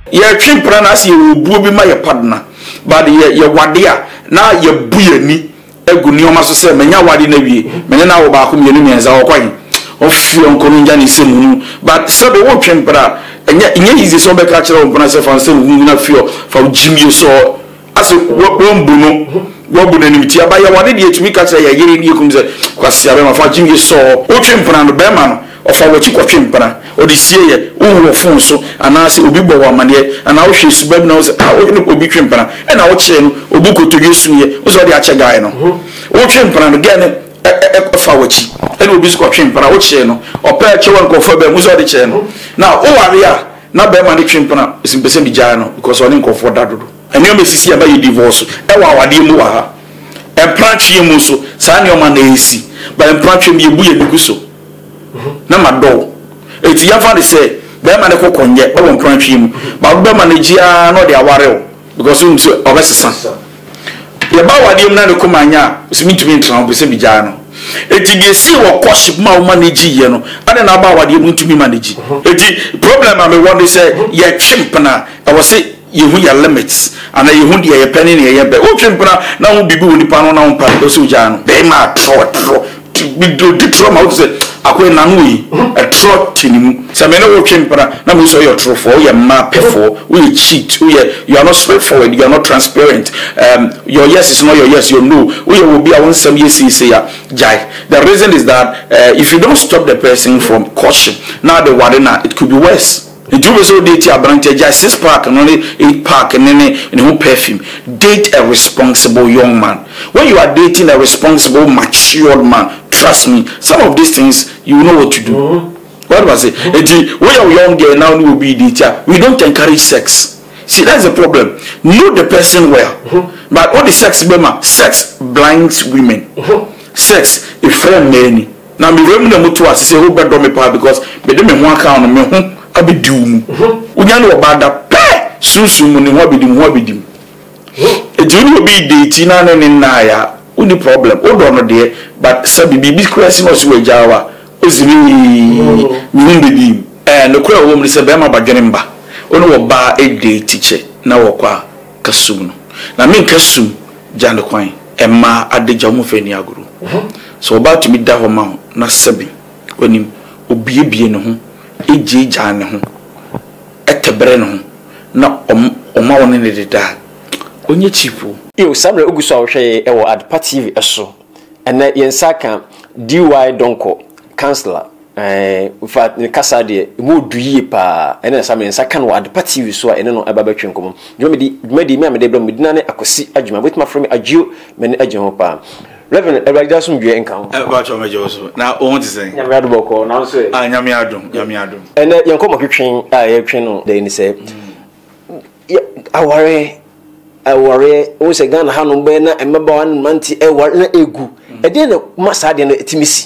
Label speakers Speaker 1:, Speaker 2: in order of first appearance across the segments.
Speaker 1: ye twempra na ase ye obuo bi ma ye padna but ye wade a na ye buyani egu ni oma so se menya wade na wie menya na wo ba ko mienu mienza wo kwan ofio nkono nja ni semu but so be wo twempra enye easy so be ka kire wo mpona se fa se wu na fio fa jimie so ase wo mbuno wo bu na nimti aba ye wade de etumi ka kire ye yere ni ekum se kwase abe ma fa jimie so wo twempra no be ma no ofa wachi kwa twempra odisie ye wo fon so anase obi bo wa mane ana wo hwe subab na wo se wo obi twempra e na wo kire no obi kotoge suye wo so de ache gae no wo twempra no gane fa wachi e na obi so kwa twempra wo kire no opa che won ko fa ba mu so de kire no na wo ware a na be ma ne twempra simpese bi jae no because oni ko fo dadodo eni o mesisi aba ye divorce e wa awade mu wa ha e prantwe mu so sa ne o ma na esi ba e prantwe mi ebu ye biguso na mado eti ya fa de say be ma ne kokonye o won prantwe mu ba be ma ne gia no de aware o because um so obesesa ye ba wade mu na ne komanya usimitumi ntran be se bi jae no eti de si wo koship ma o manage ye no ade na ba wade mu ntumi manage eti problem am we want say ye twempna e wo say yehu ya limits ana yehu de ye penny ne ye be o twempna na ho bibi woni pa no na ho pa do so jae no be ma tro we do trauma what say akwe nanu yi a trot tinimu se me no wo twempra na me so your true for your ma pefo we cheat you are not straightforward, you are not transparent, your yes is not your yes, your no we will be our some yes say ya jai. The reason is that if you don't stop the person from caution now the warden it could be worse. It will be so date your branch, just 6 pack and only 8 pack and then in perfume. Date a responsible young man. When you are dating a responsible, matured man, trust me, some of these things you know what to do. What was it? When you're young girl now we will be dating. We don't encourage sex. See, that's the problem. Know the person well. But all the sex blinds women. Sex is friend many. Now me remember mutu as say who better me pa because me dem me ho account me ho abedum unya no bada pe sunsun ni ho abedim ejuni obi date na na ya uni problem o do no de but sabi bibi kwesi no so wajawa ozimi nyimbedim no kura wo mri se be ma badwene mba ono wo ba e date che na wo kwa kasum no na men kasum jande kwan emma adeja mo fani aguru so about me da ho ma na sabi onim obiebie ne ho ejija ne ho etebre ne ho na oma woni ne deda onye chipo
Speaker 2: yo samre oguso ahwe e wo Adpa TV eso ene yensaka DY Donko counselor fa ne kasa de mo duye pa ene samre yensaka no Adpa TV so ene no aba batwe nkomo dwumadi me amede bra medina ne akosi adwuma wetima from agio me ne agyo pa Reverend Ebagda sum dwe enkan
Speaker 1: ba cho mejo so na o won ti sen
Speaker 2: nyame adu boko na so
Speaker 1: nyame adum
Speaker 2: ene yenkomo twetwen ye twen no de ni se aware o se Ghana ha no be na emeba wan manti aware na egu e de na masa de na etimisi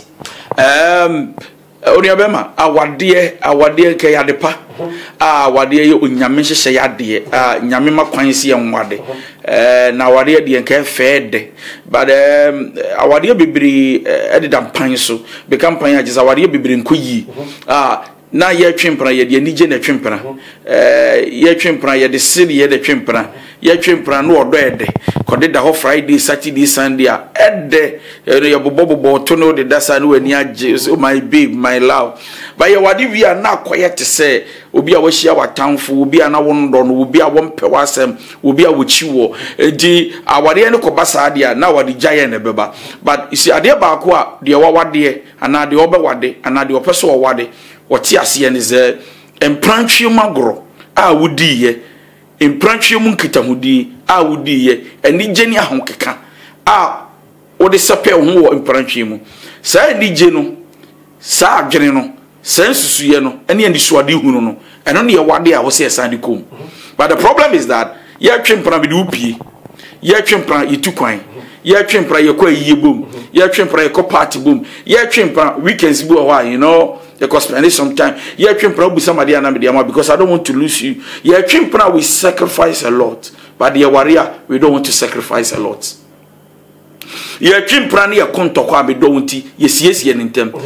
Speaker 1: oni abema awade ke yadepa awade ye onyame hyehye yade nyame makwan si ye nwade na awade de nke fede but awade bibiri edida mpan so be campaign agisa awade bibiri nkoyi na ye twempra ye de anije na twempra ye twempra ye de siri ye de twempra ye twempra no odo ede kode da ho Friday Saturday Sunday ede ye bobobo to no de dasa no ani age oh my babe my love ba ye wade wi na akoye te se obi a wahia watamfo obi a na wondo no obi a wompe wasem obi a wochi wo edi awade ne kobasa ade a na wade gyaye ne beba but isi ade ba ko a de wawade ana de obewade ana de opeso wawade wati ase ne ze emprantwe magoro a wudi ye emprantwe mu nkitahudi a wudi ye ani geni ahonkeka a wode sepe ho wo emprantwe mu sa ani je no sa adwene no sa nsusuye no ene andi suade hunu no eno ne ye wade a wo se esande kom but the problem is that ye twempra be de upie ye twempra yitukwan ye twempra ye kwa yiyebom ye twempra ye ko party bom ye twempra weekends bu ho you know because spend some time ye twempra bu somebody ana me because I don't want to lose you ye twempra we sacrifice a lot but the warrior we don't want to sacrifice a lot ye twempra ne ye kontokwa be do wonti ye siesie ne ntem either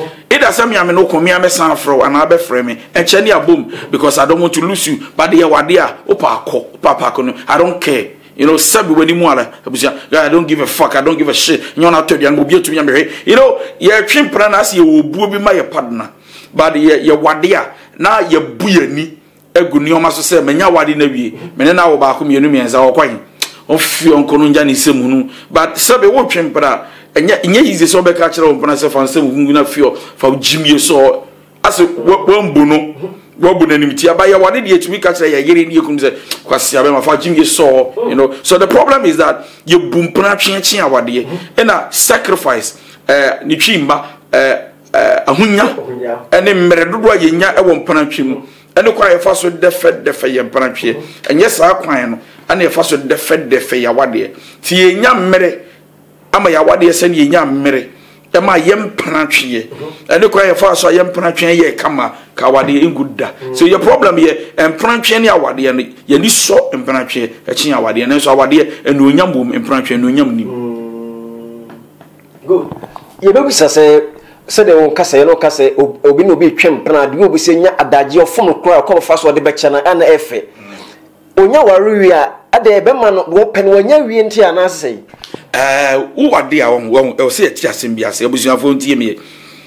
Speaker 1: asem ya me no ko me amesan afro and abe frame me enche ne abom because I don't want to lose you but the wade a opa akọ no I don't care. You know, sabi when you want I don't give a fuck, I don't give a shit. You know, tell you, I'm be to me. You know, you're trim pranas, you will be my partner. But you're wadia, now you're buyani, a good new master say, Menya wadi nevi, Menena about whom you know me as our quine. Of your Konunjani Semunu, but sabi won't trim pra, and yet is the sober catcher on Panasa for some who not feel for Jimmy saw as a one bono. Why did you catch a year you can say, you saw, you know? So the problem is that you boom change our day and a sacrifice, Nichimba, a hunya, and then Meredua Yenya, I won't punachim, and the choir first with the fed the fay and panachi, and yes, I quine, and the first with the fed the fay awadi. See, young Mary, am I awadi send ye young Mary. Am I yam panachi? And the choir first I am panachi ye kama. Kawadi in good da. So your problem here and pranchi awadi and ye ni so and pranchi a chin awadi and so awadi and no yam and pranchi and no yam ni.
Speaker 2: Good. You know, say they won't cast a local say, Obino be trim, Pranad, you will be saying adagio from crowd, come fast or the Bechana and the F. Onya Waria at the Beman open when you re enter and I say,
Speaker 1: who are dear one, I'll say it just in Bias, I was your phone to me.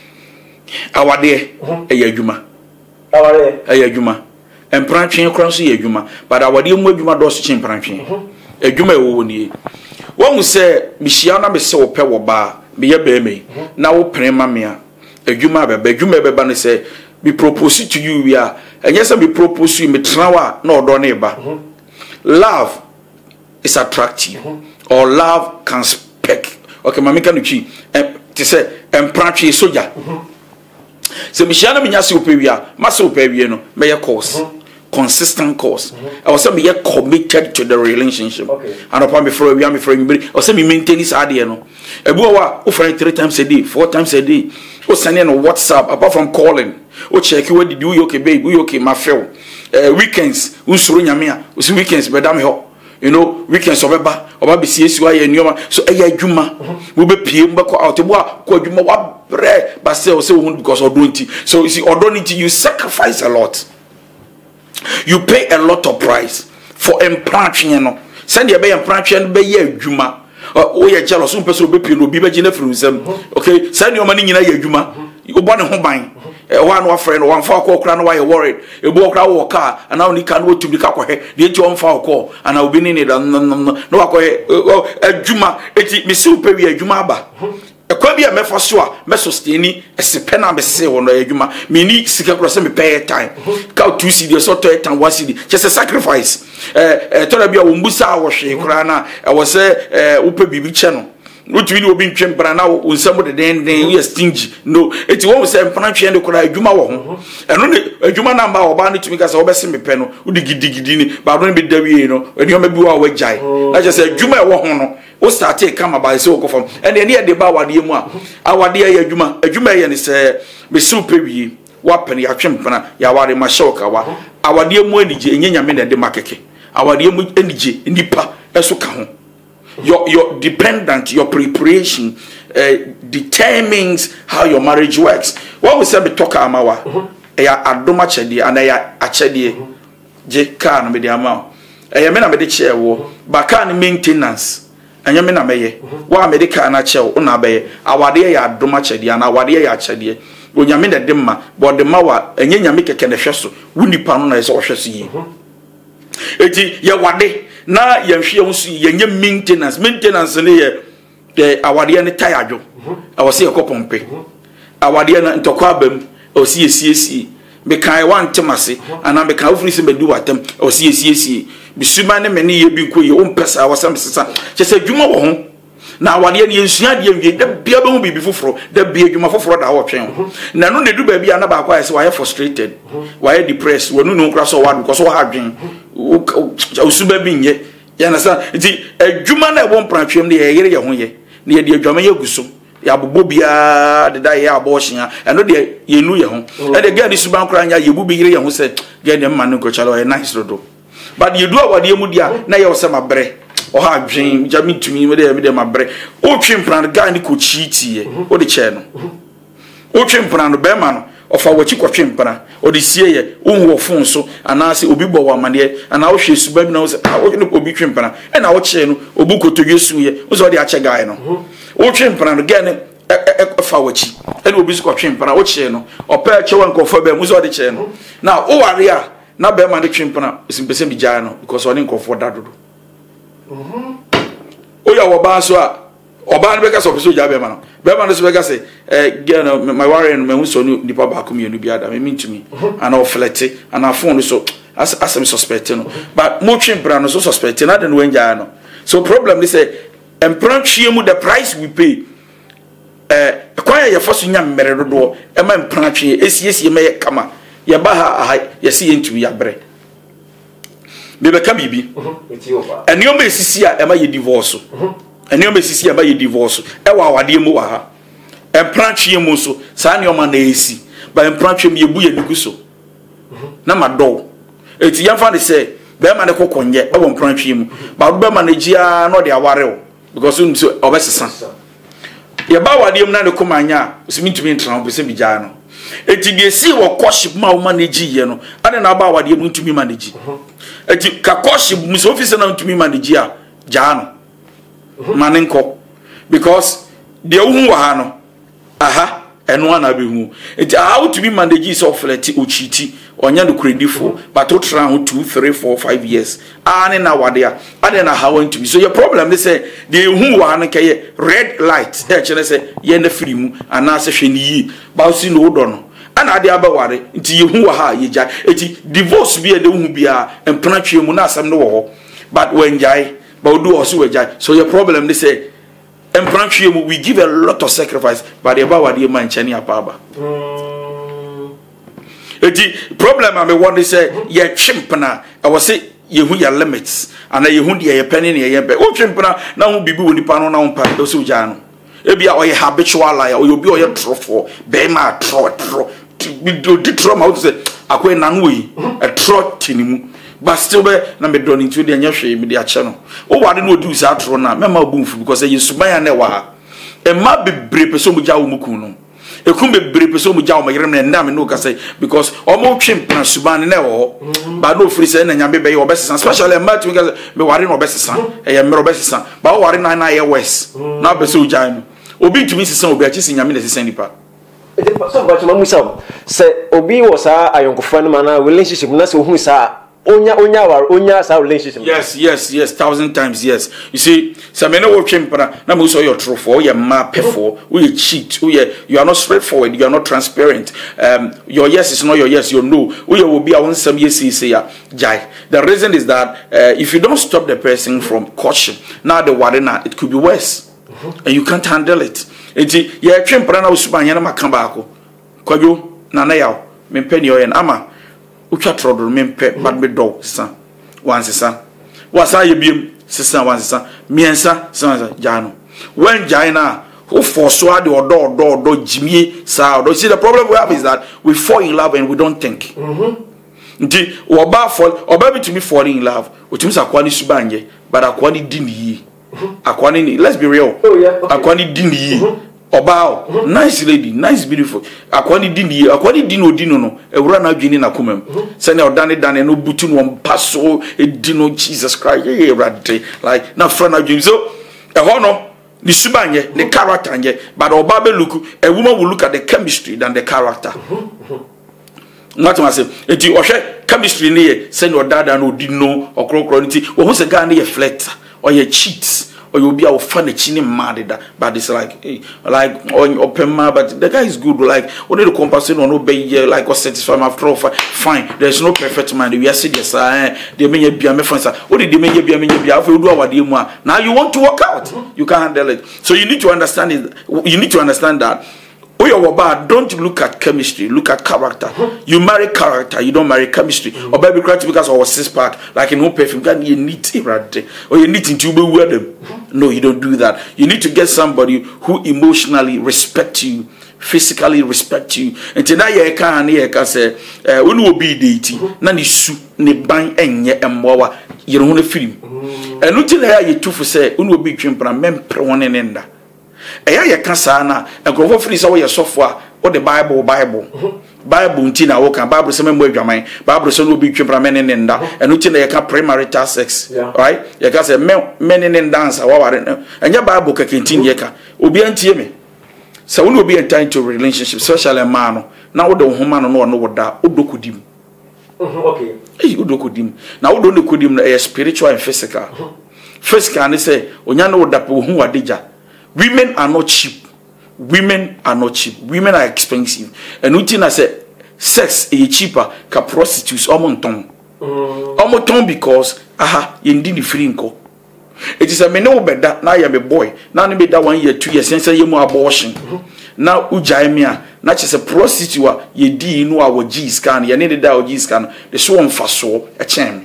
Speaker 1: Our dear, a yajuma. Ayajuma and branching across the Yajuma, but our dear Mujuma does chin branching. A Juma woni. One will say, Michiana be so pewa bar, be a baby, now prema mea. A Juma be Juma Bebani say, be proposed to you, we are, and yes, I be proposed to you, me trawa, no door neighbor. Love is attractive, or love can speak. Okay, Mamika Nuchi, and to say, and branching soldier. So Michiana Minyasi Upevia, Master Upevia, no, may a course, consistent course. I was saying, committed to the relationship. And upon before we are before you, or say, maintain this idea. No, a boy offering 3 times a day, 4 times a day, or sending on WhatsApp, apart from calling, or check you what did you okay, babe, we okay, my friend. Weekends, Unsurunya mea, weekends, Madame Ho. You know, weekends of Eba, or Baby CSY and Yoma, so a Juma will be PM back out to what Juma what bread, but still so because of doing so you see, or don't you sacrifice a lot. You pay a lot of price for implanting, you know. Send your bay and branch and bay Juma. Oh, you're jealous, some person will be no be from them. Okay, send your money in a Juma. You want a home buying. One friend, one for call, crown why you worried. A walk out or car, and now you can't wait to be caught. The 2 for call, and I'll be in it. No, a Juma, it's me super a Jumaba. A Quabia me for sure, Messostini, a sepena be say on a Juma, me need secret cross me pay time. Cow 2 CD, so 2 and 1 CD, just a sacrifice. Torabia Umbusa was she, Crana, I was a Upe BB channel. Which we will be trained, but now when somebody then we are stingy. No, it's one say Panachi and the Kora Juma, and only a Juma number or bandit to make us over semi penno, who digidini, but don't be there, you know, and you may be our jai. I just said Juma Wahono, or start take come by so from, and then near the Bawa Diema, our dear Juma, a Juma and is be super wapen ya chimpana, Yawari Mashoka, our dear Moeniji, and Yamin and the Makeke, our dear Mueniji, Nipa, Esukaho. Your dependent, your preparation determines how your marriage works. What we say, be talk amawa. Eya adoma chedi, and eya achedi. Je kan me di amaw. Eya me na me di chair wo. Ba kan maintenance. Anya me na meye. Wa me di kan na chair wo na beye. Awade eya adoma chedi, and awade eya achedi. Onyame na demma, but the mawa enye nyame keke na hwe so. Wo nipa no na eso hwe so yi. Eti ye wade na yehwe unsu yenye maintenance ne ye awade ne tayadwo awose ye kopompe awade na ntokwa abam awose ye me kan wan temase ana me kan ofuri se bedu watem awose ye bisuma ne me ne ye bi ko ye ompesa awasam sesa chese dwuma wo ho na awade ne yensua de wie da bia be hu bibi foforo da bia dwuma foforo da wo twen na no ne du ba bia na ba kwa se why frustrated why depressed wonu no nkra so wadu ko so ha dwen usuba binye ya na sa nti adwuma na ebo mpratwem ne ye yere ye ho ye ne ye de adwama ye guso ya bobo bia de da ye abohia eno de ye nu ye ho e de ga ni suban kra nya ye bu bi yere ye ho se ga ne ma ne ko chalo ye nice rodo but ye do awade mu dia na ye wo se mabre o ha dwen jami tumi me de mabre o twem plan ga ni ko chiti ye o de che no o twempena no be ma no ofa wachi kwatwempena o de sie ye wo phone so anase obi bo wa mane ana wo hwe suba bi na wo se wo ne obi twempena e na wo che no obu kotodwe su ye wo so de ache guy no wo twempena no ge ne fa wachi e na obi su kwatwempena wo che no opa che wan kofa ba mu so de che no na o ware a na be ma de twempena simpese bi gya no because oni nkofo dadodo o ya wo ba so a oba ne beka so peso gya be ma no be ma no so beka say girl no my worry no me so ni pa ba komienu bi ada me mintumi ana o flete ana phone so asem suspect no but mo twempena no so suspect na den wen gya no so problem is say empranchie mu the price we pay kwaya ye foso nya mmere dodo e ma empranchie esi me kama ye ba ha ye si entumi ya bre be ka bibi enioma esisi a e ma ye divorce enioma esisi a ba ye divorce e wa awade mu wa ha empranchie mu so sa enioma na esi ba empranchie mu ye bu ye niku so na ma do eti yamfa de say be ma ne kokonye e wo empranchie mu ba do be ma na gia no de aware o because so obesesa ye ba awade mu na ne komanya usimintumi ntra o be se bijaa no eti de si wo worship ma wo manage ye no ade na ba awade mu ntumi manage eti ka worship mu so office na ntumi manage a jaa no manenko because de ohun wa ha no aha eno ana be hu eti how to be manage so fleti ochiti onya no creditful but to try 2 3 4 5 years ane na wade a ade na how to be so your problem is say de hu wa no kay red light e chere say ye na free mu ana se hwe ni yi ba si no do no ana ade aba ware nti ye hu wa ha ye ja eti divorce bi e de hu bia empena twe mu na asem no wo ho but when jai but do also we jai so your problem is say empena twe mu we give a lot of sacrifice but the aba wade man chani apaba eti problem am want to say ye twempena I was say ye hu your limits and ye hu de ye penny ne ye be o twempena na hu bibi woni pa no na hu pa do so ja no e bia o ye habitual liar o obi o ye trofo be ma tro we do tro ma o say akwe na no yi e tro tinimu but still be na me do into de anya hwe me de a che no o wade no do sa tro na me ma obumfu because ye suban na wa ha e ma bebre person mu ja wo muku no ekum bebre person mu ja wo mayere na ndam no ka say because o mo twempena suban na wo ba no free say na nyambe be ye obesesa especially ma tu ka me ware no obesesa e ye me obesesa ba ware na ye west na be so ja no obi tumi sesa obi achi si nyame na sesa nipa
Speaker 2: so but mamusa say obi was ayonkofo no mana relationship na say ohun sa onya sa relationship
Speaker 1: yes 1000 times yes you see so me no wo twempena na mo so your true for your ma pefo we cheat you are not straightforward you are not transparent your yes is not your yes your no we will be our some yes say ya jai the reason is that if you don't stop the person from caution now the warena it could be worse and you can't handle it enti ye twempena na usubanya na makamba ako kwadwo na na yaw me peni oyen ama utwa trodo mempe bad me do sa wansesa wasa ye biem sesa wansesa miensa sa jano when jaina who force ade odo jimie sa odo see the problem we have is that we fall in love and we don't think nti oba to me falling in love utimi sa kwani subanje but akwani dini akwani ni let's be real akwani dini oba nice lady nice beautiful akwani dino no ewura na adwini na komam se na odane no butu no mpaso edino Jesus Christ rade like na friend adwini so eho no ni subanye the character nje but oba be look a woman will look at the chemistry than the character not to say enti ohwe chemistry ne ye se na odada no dino okrokro nti wo hu se ga na ye flirt or ye cheats or you'll be our funny chini mad but it's like on open ma but the guy is good like only the compensate on obey like or satisfy my after all fine there's no perfect man we are serious they may be a friends what did they may be a do our dear now you want to work out you can't handle it so you need to understand that don't look at chemistry, look at character. You marry character, you don't marry chemistry. Or baby cry because of our 6-pack, like in no perfume, you need it, or you need to be with them. No, you don't do that. You need to get somebody who emotionally respects you, physically respect you. And tonight you can say, when we be dating, nani su ne bang enye emwawa you don't want to film. And until you two for say, when we be twempena mem pre one enda. Eya ye kasa na enkrofo free say we software the Bible nti na wo kan Bible say membo adwaman Bible say no bi twempra men ne nda eno ti na ye ka premarital sex right ye ka say men ne dance wa ware enya Bible ka kentin ye ka obi antie me say wo no obi enter into relationship especially man no na wo de wo homa no no wo da odokodim
Speaker 2: okay
Speaker 1: odokodim na wo do ne kodim na spiritual and physical physical ne say onya no wo da po hu wadeja women are not cheap. Women are not cheap. Women are expensive. And utina say sex is cheaper ka prostitutes omonton. Omonton because yendi ni free nko. It is a me no beda na ya me boy. Na me beda 1 year 2 years since ye mu abortion. Na ujai me a na che se prostitute a ye di no a wo G scan ye ne da wo G scan the so on fa so e chen.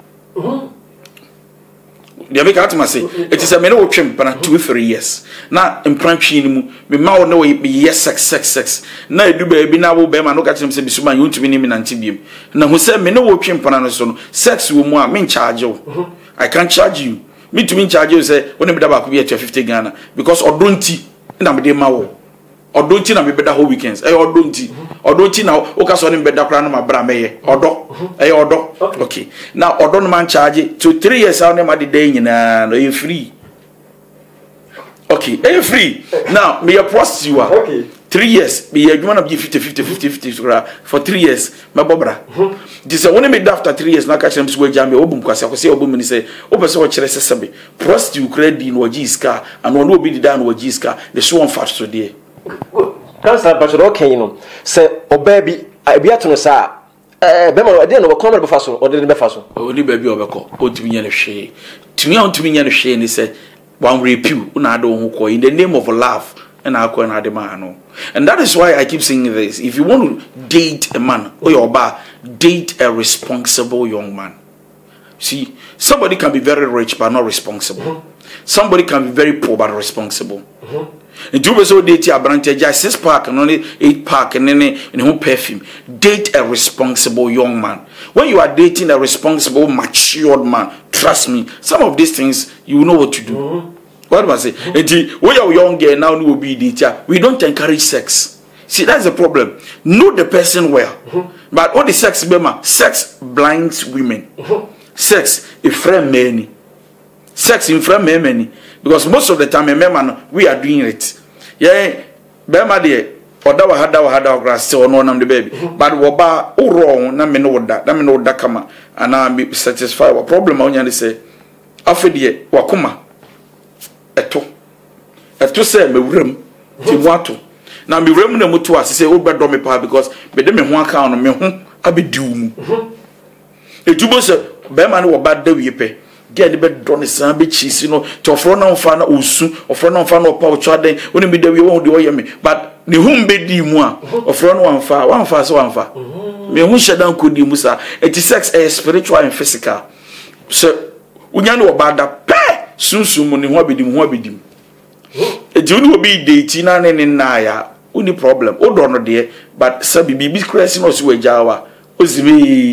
Speaker 1: They make out to say it is a men who trim for 2-3 years. Now in prantwi ni mu me ma wo no be yes sex. Na edu baby na wo be ma no ka trim say bisuma you ntumi ni me nante biem. Na hu say me no wo trim for no so no sex wo mu a me charge you. I can charge you. Me to me charge you say when me da ba ko be 50 Ghana because odonti na me dey ma wo. Odonti na me beda whole weekends. Odonti na o ka so ni beda kra na ma bra meye. Odo. Okay. Now odo no man charge to 3 years how na ma dey nyina no you free. Okay, free. Now me a prostitute.
Speaker 2: Okay.
Speaker 1: 3 years me adwuma na be 50 for 3 years my bobra. This when me after 3 years na ka chem so agya me obum kwase akwase obum ni say o pese o kire sesebe. Prostitute credit no giska and no obi di dan no giska the so on fat so there.
Speaker 2: Cancer but okay no say obabi abiato no sa bema de no come be faso o de be faso
Speaker 1: oni ba bi obeko o tumi nya ne hwe tumi a tumi nya ne hwe ni say one repew una ado ho ko in the name of love and akọ na ade ma no. And that is why I keep saying this. If you want to date a man or your bar, date a responsible young man. See, somebody can be very rich but not responsible. Somebody can be very poor but responsible. And you also date a branch, just 6 pack and only 8 pack and then in home perfume. Date a responsible young man. When you are dating a responsible, matured man, trust me, some of these things you know what to do. What do I say? When you're young girl now, you will be dating. We don't encourage sex. See, that's the problem. Know the person well, but all the sex blinds women. Sex is friend many. Sex in front of many because most of the time man we are doing it. Yeah, bema de oda hada grass still no nam the baby. But wo ba o wrong na me no da kama and I be satisfied. What problem on you say afedie wakoma eto say me wrem ti wato na me wrem na mutu asese o bedo me pa because me de me ho aka no me ho abediu mu ejubo se bema no wo ba da wie pe get the bed done san be cheese no to ofro na mfa na osu ofro na mfa na opa ocho aden woni be da wie won de oyeme but ne hum be di mu a ofro no wanfa so wanfa me hu shedan ko di mu sa it is sex spiritual and physical so unya no obada pe sunsun mu ne ho abedim eti uni obi date na ne na ya uni problem o do no de but sabi bibi crazy no so wajawa ozibe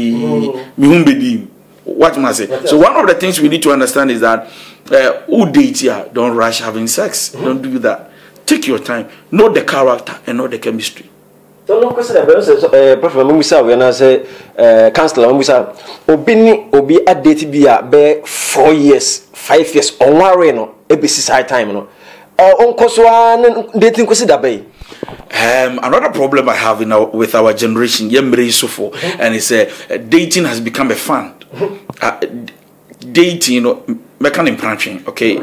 Speaker 1: me hum be di. What must I say? So one of the things we need to understand is that who date here, don't rush having sex. Don't do that. Take your time. Know the character and know the chemistry.
Speaker 2: So no question about Prophet Musa when I say counselor Musa obi a date be 4 years, 5 years on worry no ABC side time no. Onko so dating kwesi da bay.
Speaker 1: Another problem I have with our generation, and it's dating has become a fun. Dating, you know, mechanic branching, okay,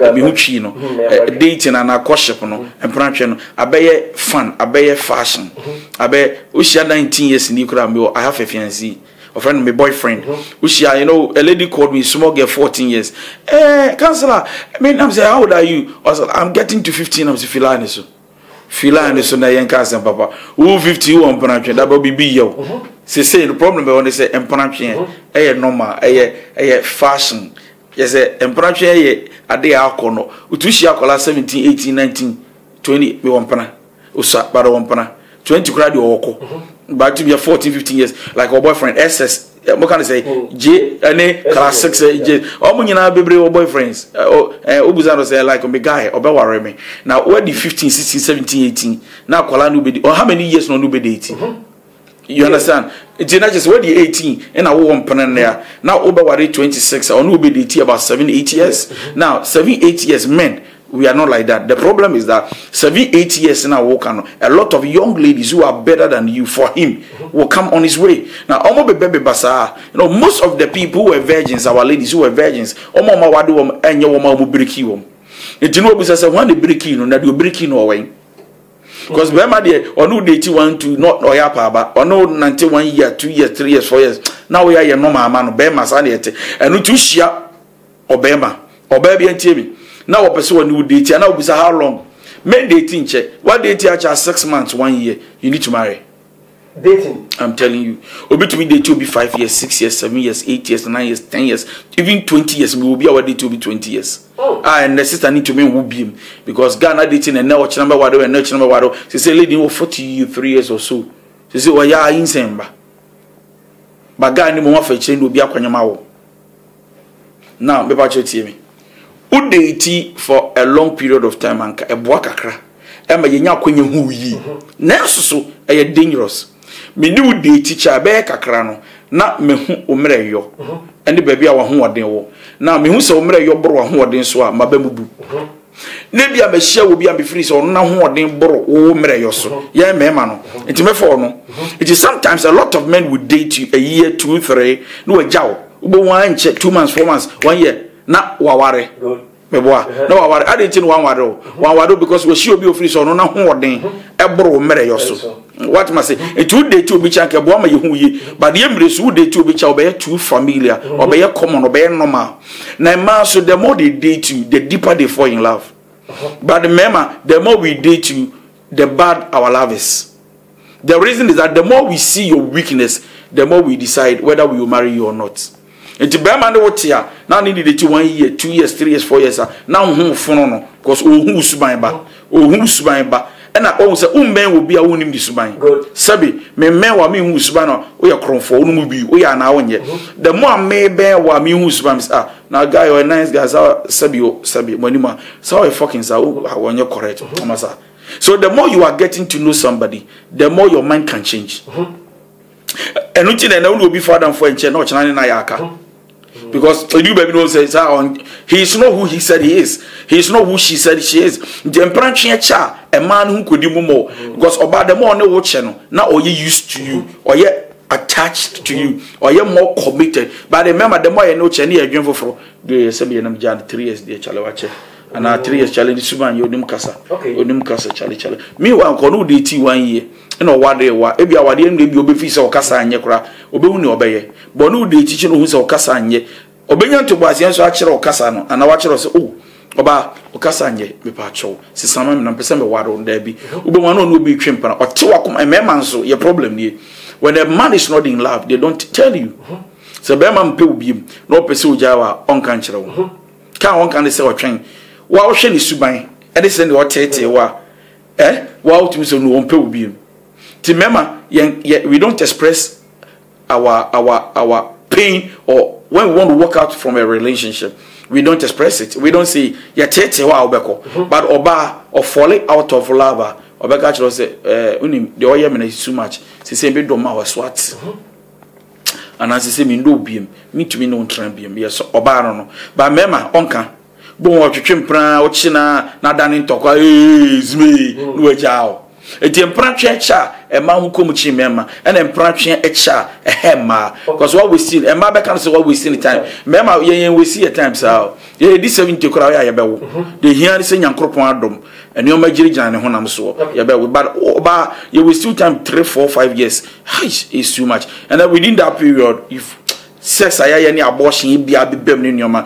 Speaker 1: dating and a courtship, and branching, I be fun, I be fashion, I be, we 19 years in Ukraine, I have a fiancé, a friend of my boyfriend, which you know, a lady called me, small girl, 14 years. Counselor, I mean, I'm saying, how old are you? I was like, I'm getting to 15, I'm saying, Fila so na yen ka papa who 50 who on panatwe that be yo say the problem be when they say empanatwe normal fashion yes empanatwe ade akono utushi akola 17 18 19 20 we won pana usa bado won pana 20 grade woko but to be 14 15 years like our boyfriend SS mo can say J any class 6 J omo nyina bebre o boyfriends obuza no say like me guy obeware me now where the 15 16 17 18 now kwala no be or how many years no be dating you understand it's not just where the 18 and I won pen there now obeware 26 or no be dating about 7 8 years now 7 8 years men we are not like that. The problem is that 7 8 years now a lot of young ladies who are better than you for him will come on his way. Now almost baby basa, you know, most of the people who were virgins, our ladies who were virgins, almost wadu and your woman will break you. And you know because when they break you, that you break you away. Because Bema there or no date 1 to not oyapa or no 91 year 2 years 3 years 4 years. Now we are your normal man Bema sanity and no to share or Bema or baby and Timmy. Now a person who date and now be how long? Men dating check. What dating actually 6 months, 1 year. You need to marry.
Speaker 2: Dating.
Speaker 1: I'm telling you. Obi to me date will be 5 years, 6 years, 7 years, 8 years, 9 years, 10 years, even 20 years. We will be our date will be 20 years.
Speaker 2: Oh.
Speaker 1: And the sister need to me will be him because Ghana dating and now watch number wado and next number wado. She say lady will 43 years or so. She say well yeah insane ba. But Ghana ni mo fa change will be akwanyama. Now me pa choti me. Who date for a long period of time and a boa kakra ema yenya kwanye hu yi na so e dangerous me ni wo date teacher be kakra no na me hu omreyo ene baabi a wo ho oden wo na me hu se omreyo boro wo ho oden so a mabamubu na bia me hia wo bia me free so na ho oden boro wo omreyo so ye mema no enti me for no it is sometimes a lot of men would date you a year 2 3 no ajaw wo 1 check 2 months 4 months 1 year na waware meboa na waware adentin wanware because we show be ofri so no na hoden ebro mere yoso what must say it would date to be chanke boa ma yehu yi but the embrace would date to be cha obey too familiar obey common obey normal na man so the more they date you the deeper they fall in love but remember the more we date you the bad our love is. The reason is that the more we see your weakness the more we decide whether we will marry you or not. Enti bema ne wotia na need the 1 year 2 years 3 years 4 years na hu fono no because ohu suban ba na o se umben wo bia wonim di suban sabi me wa me hu suban no o ye kronfo onu mu bi o ya na wonye the more me ben wa me hu suban na guy or nice guy sabi monima so fucking sa wonye correct amasa. So the more you are getting to know somebody the more your mind can change. And nothing and will be father for and no chana na yaka. Because you baby don't say he is not who he said he is. He is not who she said she is. The branching cha a man who could do more because about the more no watch now or you used to you or yet attached to you or you're more committed. But remember the more you know chani a dream for the 3 years dear chalawache. And 3 years challenge suban yodim kasa. Yodim kasa chale. Meanwhile kono date 1 year. No wade wa ebi awade em bi obefi se okasa anye kura obehu ne obeye but no de chichi no hu se okasa anye obenya ntobo asian so akere okasa no ana wa kere se oba okasa anye me pa acho se sama me na pese me wade on da bi obewa no obi twempa na ote wakom emema nso ye problem nie when a man is not in love they don't tell you se be man pe obi no pese ojawa onka nkere wo ka onka ne se otwen wa wo hwe ne suban e de se ne otete wa wa otumi so no onpe obi remember, we don't express our pain or when we want to walk out from a relationship, we don't express it. We don't say but oba or falling out of love. Obeka chiro say unim the oye me too much. Say be do ma was what. And as say me no biem, me to me no tran biem. Yes oba no. But remember onka bon wa twetwe mpran o china na dane ntokwa zme no ajao. Eti empratwe cha ema hu komuchi mema and empratwe echa ehema because what we see ema be can say what we see the time mema yen we see at times how ye di 70 kura ya bewo the here say nyankropon adom ene o magiri gyan ne honam so ya bewo but oba ye we still time 3 4 5 years is too much and then within that period if sex aya any abortion bia bebem ne nyoma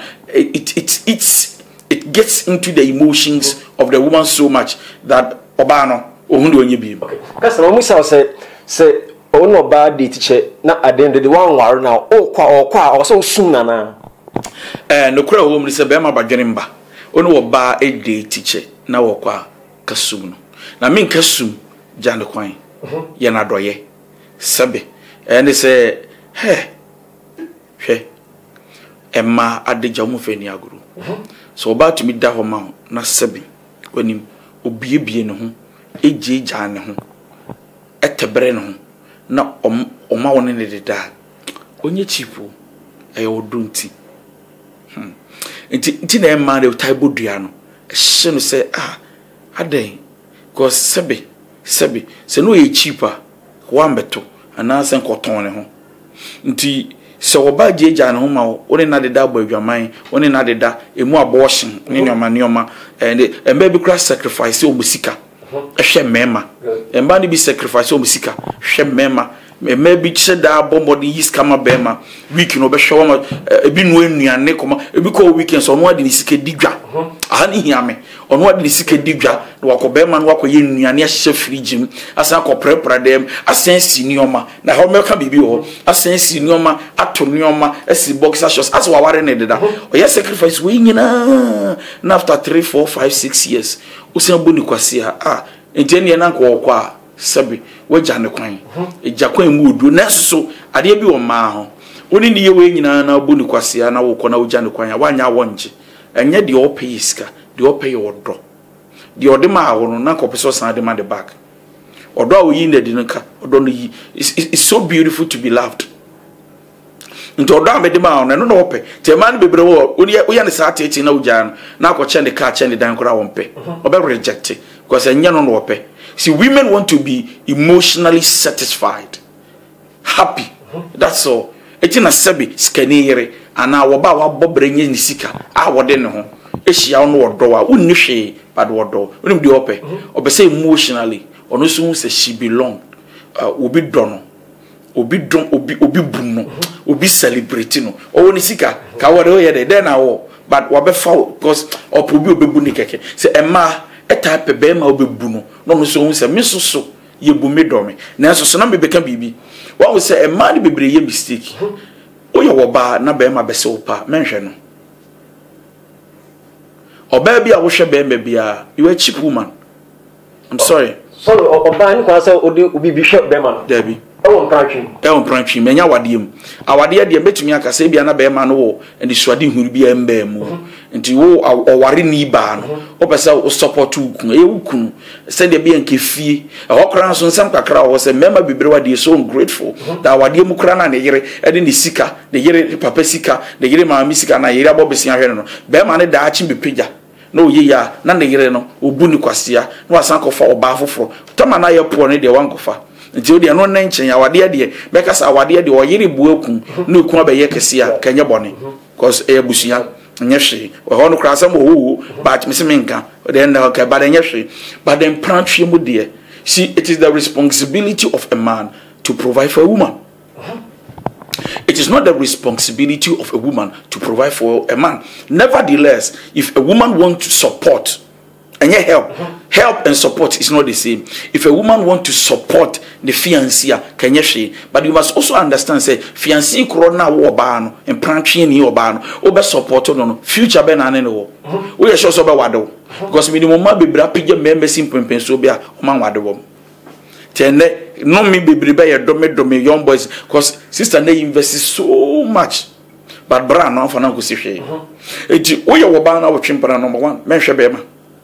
Speaker 1: it gets into the emotions of the woman so much that oba no ohundu onye bi
Speaker 2: okay kasa mo musa say ono ba de teacher na adende de wan ware na okwa o so sun na
Speaker 1: no kura wo mu se be ma badwene mba ono wo ba e de teacher na wo kwa kasum no na min kasum jande kwan ye na doye sebe and say hwe emma adegya mu fani aguru so oba to me da ho ma na sebi wanim obiebie ne ho ejeja ne ho etebre ne ho na oma woni ne deda onye chipo odunti nti na emma de taibo dua no hye no se aden cause sebi se no ye cheaper wa mbeto ana se nkoton ne ho nti se oba jeja ne ho ma wo na deda agba adwaman wo na deda emu abortion ne nyoma emba bi kra sacrifice o musika ehwe mema emba ni bi sacrifice o musika hwe mema maybe cheda bombodi yis kama bema week no be hwe ma ebi no anuane koma ebi ko weekend so no ade ni sika digwa ani hiame ono ade ni sika digwa na wako bema na wako ye nuane ahye fridge mu asan ko prepare dem asan sinioma na ho me ka bibi ho asan sinioma ato nioma asi boxer shorts as wa ware ne deda o ye sacrifice we nyina na after 3 4 5 6 years usan boni kwase nteni na nko kwa sabi waja ne kwan eja kwan mu odu na so ade bi wo ma ho oni ne ye we nyina na boni kwase na wo kɔ na waja ne kwan wanya wonje enye de o pay iska de o pay odo de ode ma wo no na ko peso san de ma de back odo a wo yi na de nka odo no yi it's so beautiful to be loved nti odo a me de ma wo no no ope te ma ne bebre wo ya ne sa tete na waja na ko che ne ka che ne dan kora wo mpe obe reject because enye no no ope. See, women want to be emotionally satisfied, happy. That's all. Eti na sebi skanere ana woba wa bobrenye ni sika wode ne ho ehia no wodo wa unni hwe bad wodo unim de ope obese emotionally ono so se she belong obi dono obi bunu obi celebrate no o ni sika ka wode o ye de na wo but wo be fa because obi obebu ni keke se emma eta pebe ma obebu no so se mesoso ye bu me do me na so na me beka bibi wa wo se emma ni bebre ye mistake o ye wo ba na be ma be se opa menhwe no oba bi a wo hwe be ma bia you a cheap woman. I'm sorry
Speaker 2: oba ni kwa se obi bi hwe be ma no
Speaker 1: dabi
Speaker 2: ewon
Speaker 1: prantwi menya wadiem awade de betumi akasa bia na be ma no wo ende suade huru bia mba mu nti wo oware ni ba no o pesa o support ukun e ukun se de bia nkefie e kra nso nsam kakra wo se mema bibere wade so ungrateful da wade mu kra na ne yere ede ne sika ne yere papa sika ne yere mama sika na yere abobesia hwe no be ma ne da achi bepeja na oye ya na ne yere no obu ni kwasea na wasan kofa oba afoforo tama na ye po ne de wankofa nti odi ano na nchen awade de beka sa awade de oyere buaku na ku abeye kese a kanye bone cause e busuya nyehwe ho no krasa mo but me se menka then okay but nyehwe but then prantwe mu de see it is the responsibility of a man to provide for a woman. It is not the responsibility of a woman to provide for a man. Nevertheless, if a woman wants to support and help and support is not the same. If a woman wants to support the fiancé, but you must also understand, say, fiancé corona war ban and pranching your ban, over support on future ben and we are sure so about because minimum be rapid members in Pensobia, man wado. Tene no me be dome young boys because sister they invest so much. But bra no for now go see she. Eti we are bana wo twempara number 1 menhwe bema.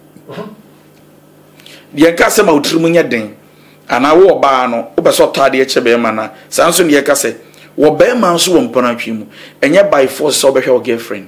Speaker 1: Die nka se ma utrumu nya den ana wo ba no wo be so tade e chebe ma na sanso ne ka se wo be ma so wo mpana twemu enye by force so be hwe girlfriend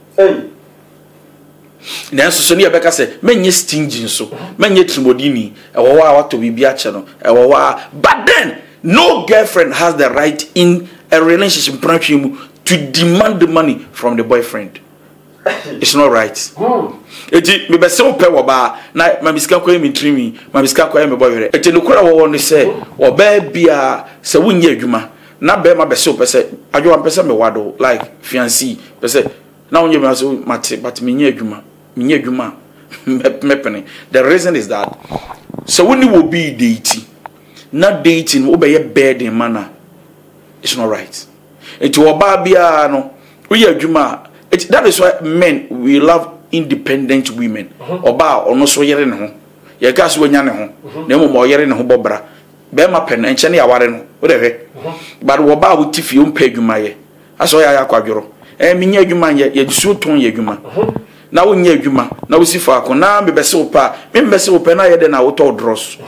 Speaker 1: nanso so ne be ka se menye stingy so menye trimodini e wo wa wato bibia che no e wo wa but then no girlfriend has the right in a relationship mpana twemu to demand the money from the boyfriend. It's not right. Eti me be se ope wo ba na ma bisika kwa mi trimi ma bisika kwa me boyere eti no kora wo no se wo ba bia se wunye adwuma na be ma be se ope se adwo pese me wado like fiancé pese na wunye me so mate but me nye adwuma me pene. The reason is that so when you will be dating not dating wo be ye burden manner, it's not right. Eti wo ba bia no wo ye adwuma. That is why men, we love independent women. Oba ono so yere ne ho. Ye gas wo nya ne ho. Na mo yere ne ho bobra. Be ma pen enche ne yaware no. Wo de hwe. But wo ba wo tifi o mpa adwuma ye. aso ya akwadworo minya adwuma ye dusu ton ye adwuma na wo nya adwuma na wo si fa ko na me bese wo pa me bese wo pa na ye de na wo to dross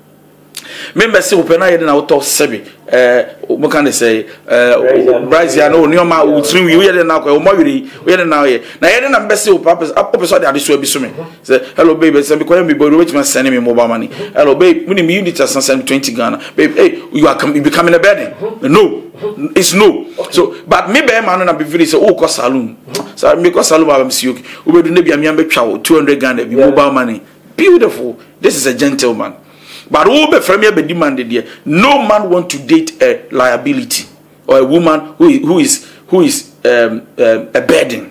Speaker 1: me bese wo pa na ye de na wo to sebe mo kan say Brazil no nyoma wo tiri wi ye de na ko wo mawiri wo ye de na ye na bese wo pa opese de adeso abi so me say hello baby say because me boy wait me send me mobile money hello babe when you need to send 20 Ghana babe hey you becoming a burden no it's no so but me be man na be very say oh ko saloon so me ko saloon ba msi okay we do na bia me betwa 200 Ghana be mobile money beautiful this is a gentleman but who be from here be demanded there no man want to date a liability or a woman who is a burden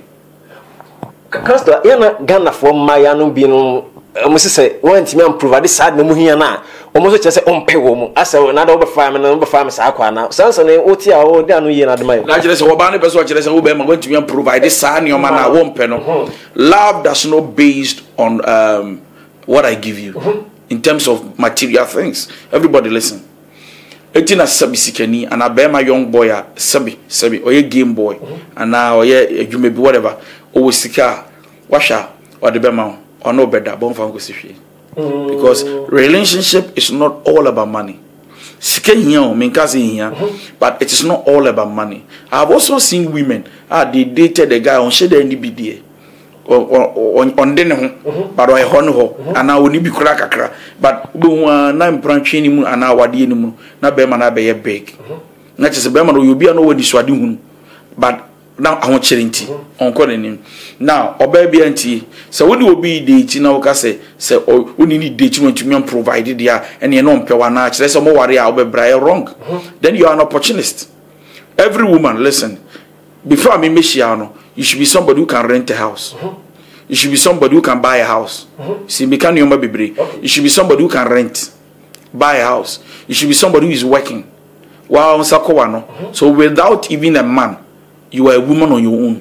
Speaker 2: Pastor yana Ghana for maya no bi no mo se want me improve this side no mu hia na omo so chese ompe wo mu asa na da wo be fa me sa kwa na sanso ne oti a wo da no ye na de mai
Speaker 1: na chese wo ba ne person chese wo be ma want me improve this side no ma na wo mpe no love does not based on what I give you in terms of material things everybody listen etina sabi sikani and abema young boy sabi or a game boy and now you may be whatever o sika washa or the bema or no better bon fan go see because relationship is not all about money sika here me can say here but it is not all about money. I have also seen women they dated the guy on shade any be there on den ho but o ho no ho ana oni bi kura kakra but bo na mpranche ni mu ana wade ni mu na be ma na be ye big na chese be ma no yobi ana wadi swade hu but na ahon cherinti onko nenim now oba bia nti se wodi obi de ti na wo ka se oni ni de ti no ntumi provide dia ene no mpewa na chese se mo ware a obebra wrong then you are an opportunist. Every woman listen before I meet you, you should be somebody who can rent a house. You should be somebody who can buy a house. See, me can you be you should be somebody who can rent, buy a house. You should be somebody who is working. Wow, so without even a man, you are a woman on your own.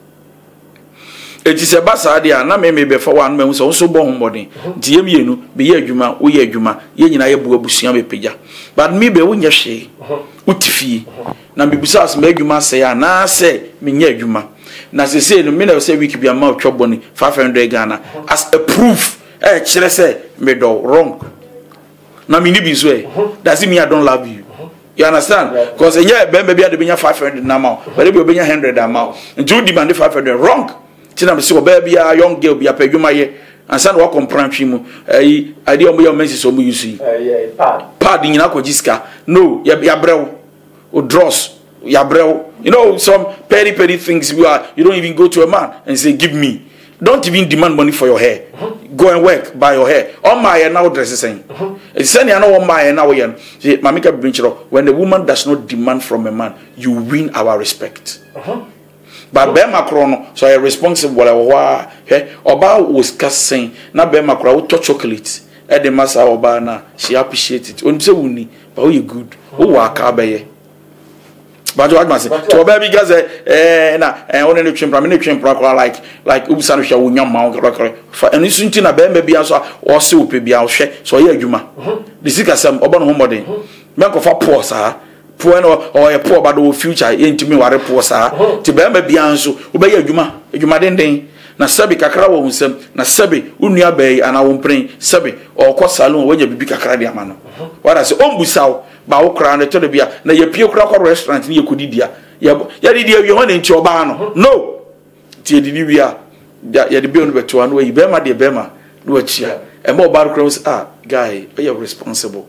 Speaker 1: It is a basadia, na me be for one man so born body. Diemienu, be ye juma, we ye juma, ye na ye buabusian be peja. But me be win ye she, utifi. Na bibusas me juma say na say me ye juma. Na say no me na say we keep your mouth chop boni 500 Ghana as a proof. Chere say me do wrong. Na me ni bi so does it mean I don't love you? You understand? Because yeah, baby I be 500 na ma, but they be 100 amount. And you demand 500 wrong. Tina me say baby a young girl be apedwuma ye ansa na wa comprantwi mu ade o mo ye mensi so mo yusu pad nyina ko jiska no ya brew o dross ya brew you know some petty things you don't even go to a man and say give me. Don't even demand money for your hair. Go and work, buy your hair. On my hair now dress saying. It's saying I know on my hair now again. Mamika Brinchero, when the woman does not demand from a man, you win our respect. But be macron so I responsible oba was saying na be macron to chocolate e de masa oba na she appreciate it on say wuni but you good o waka be ye but what must say to oba bi gaze na on ne twempra like ubisa no hwe wo nyam ma for enu sunti na be bia so o se ope bia o hwe so ye adwuma the sikasam oba no homodin me ko fa poor sa poor no or a poor but the future intimi ware poor sa ti be ma bia nso wo be ye adwuma den na sabi kakra wo nsem na sabi unua be ana wo mpren sabi o ko salon wo nya bibi kakra dia ma no wara se ombusaw ba wo kra na to de bia na ye pie kra ko restaurant ni ye kodidia ya didia wi ho ne nti oba no ti ye didi wi a ya de bi on beto anu yi be ma de be ma no achia e ma oba kra was guy you responsible.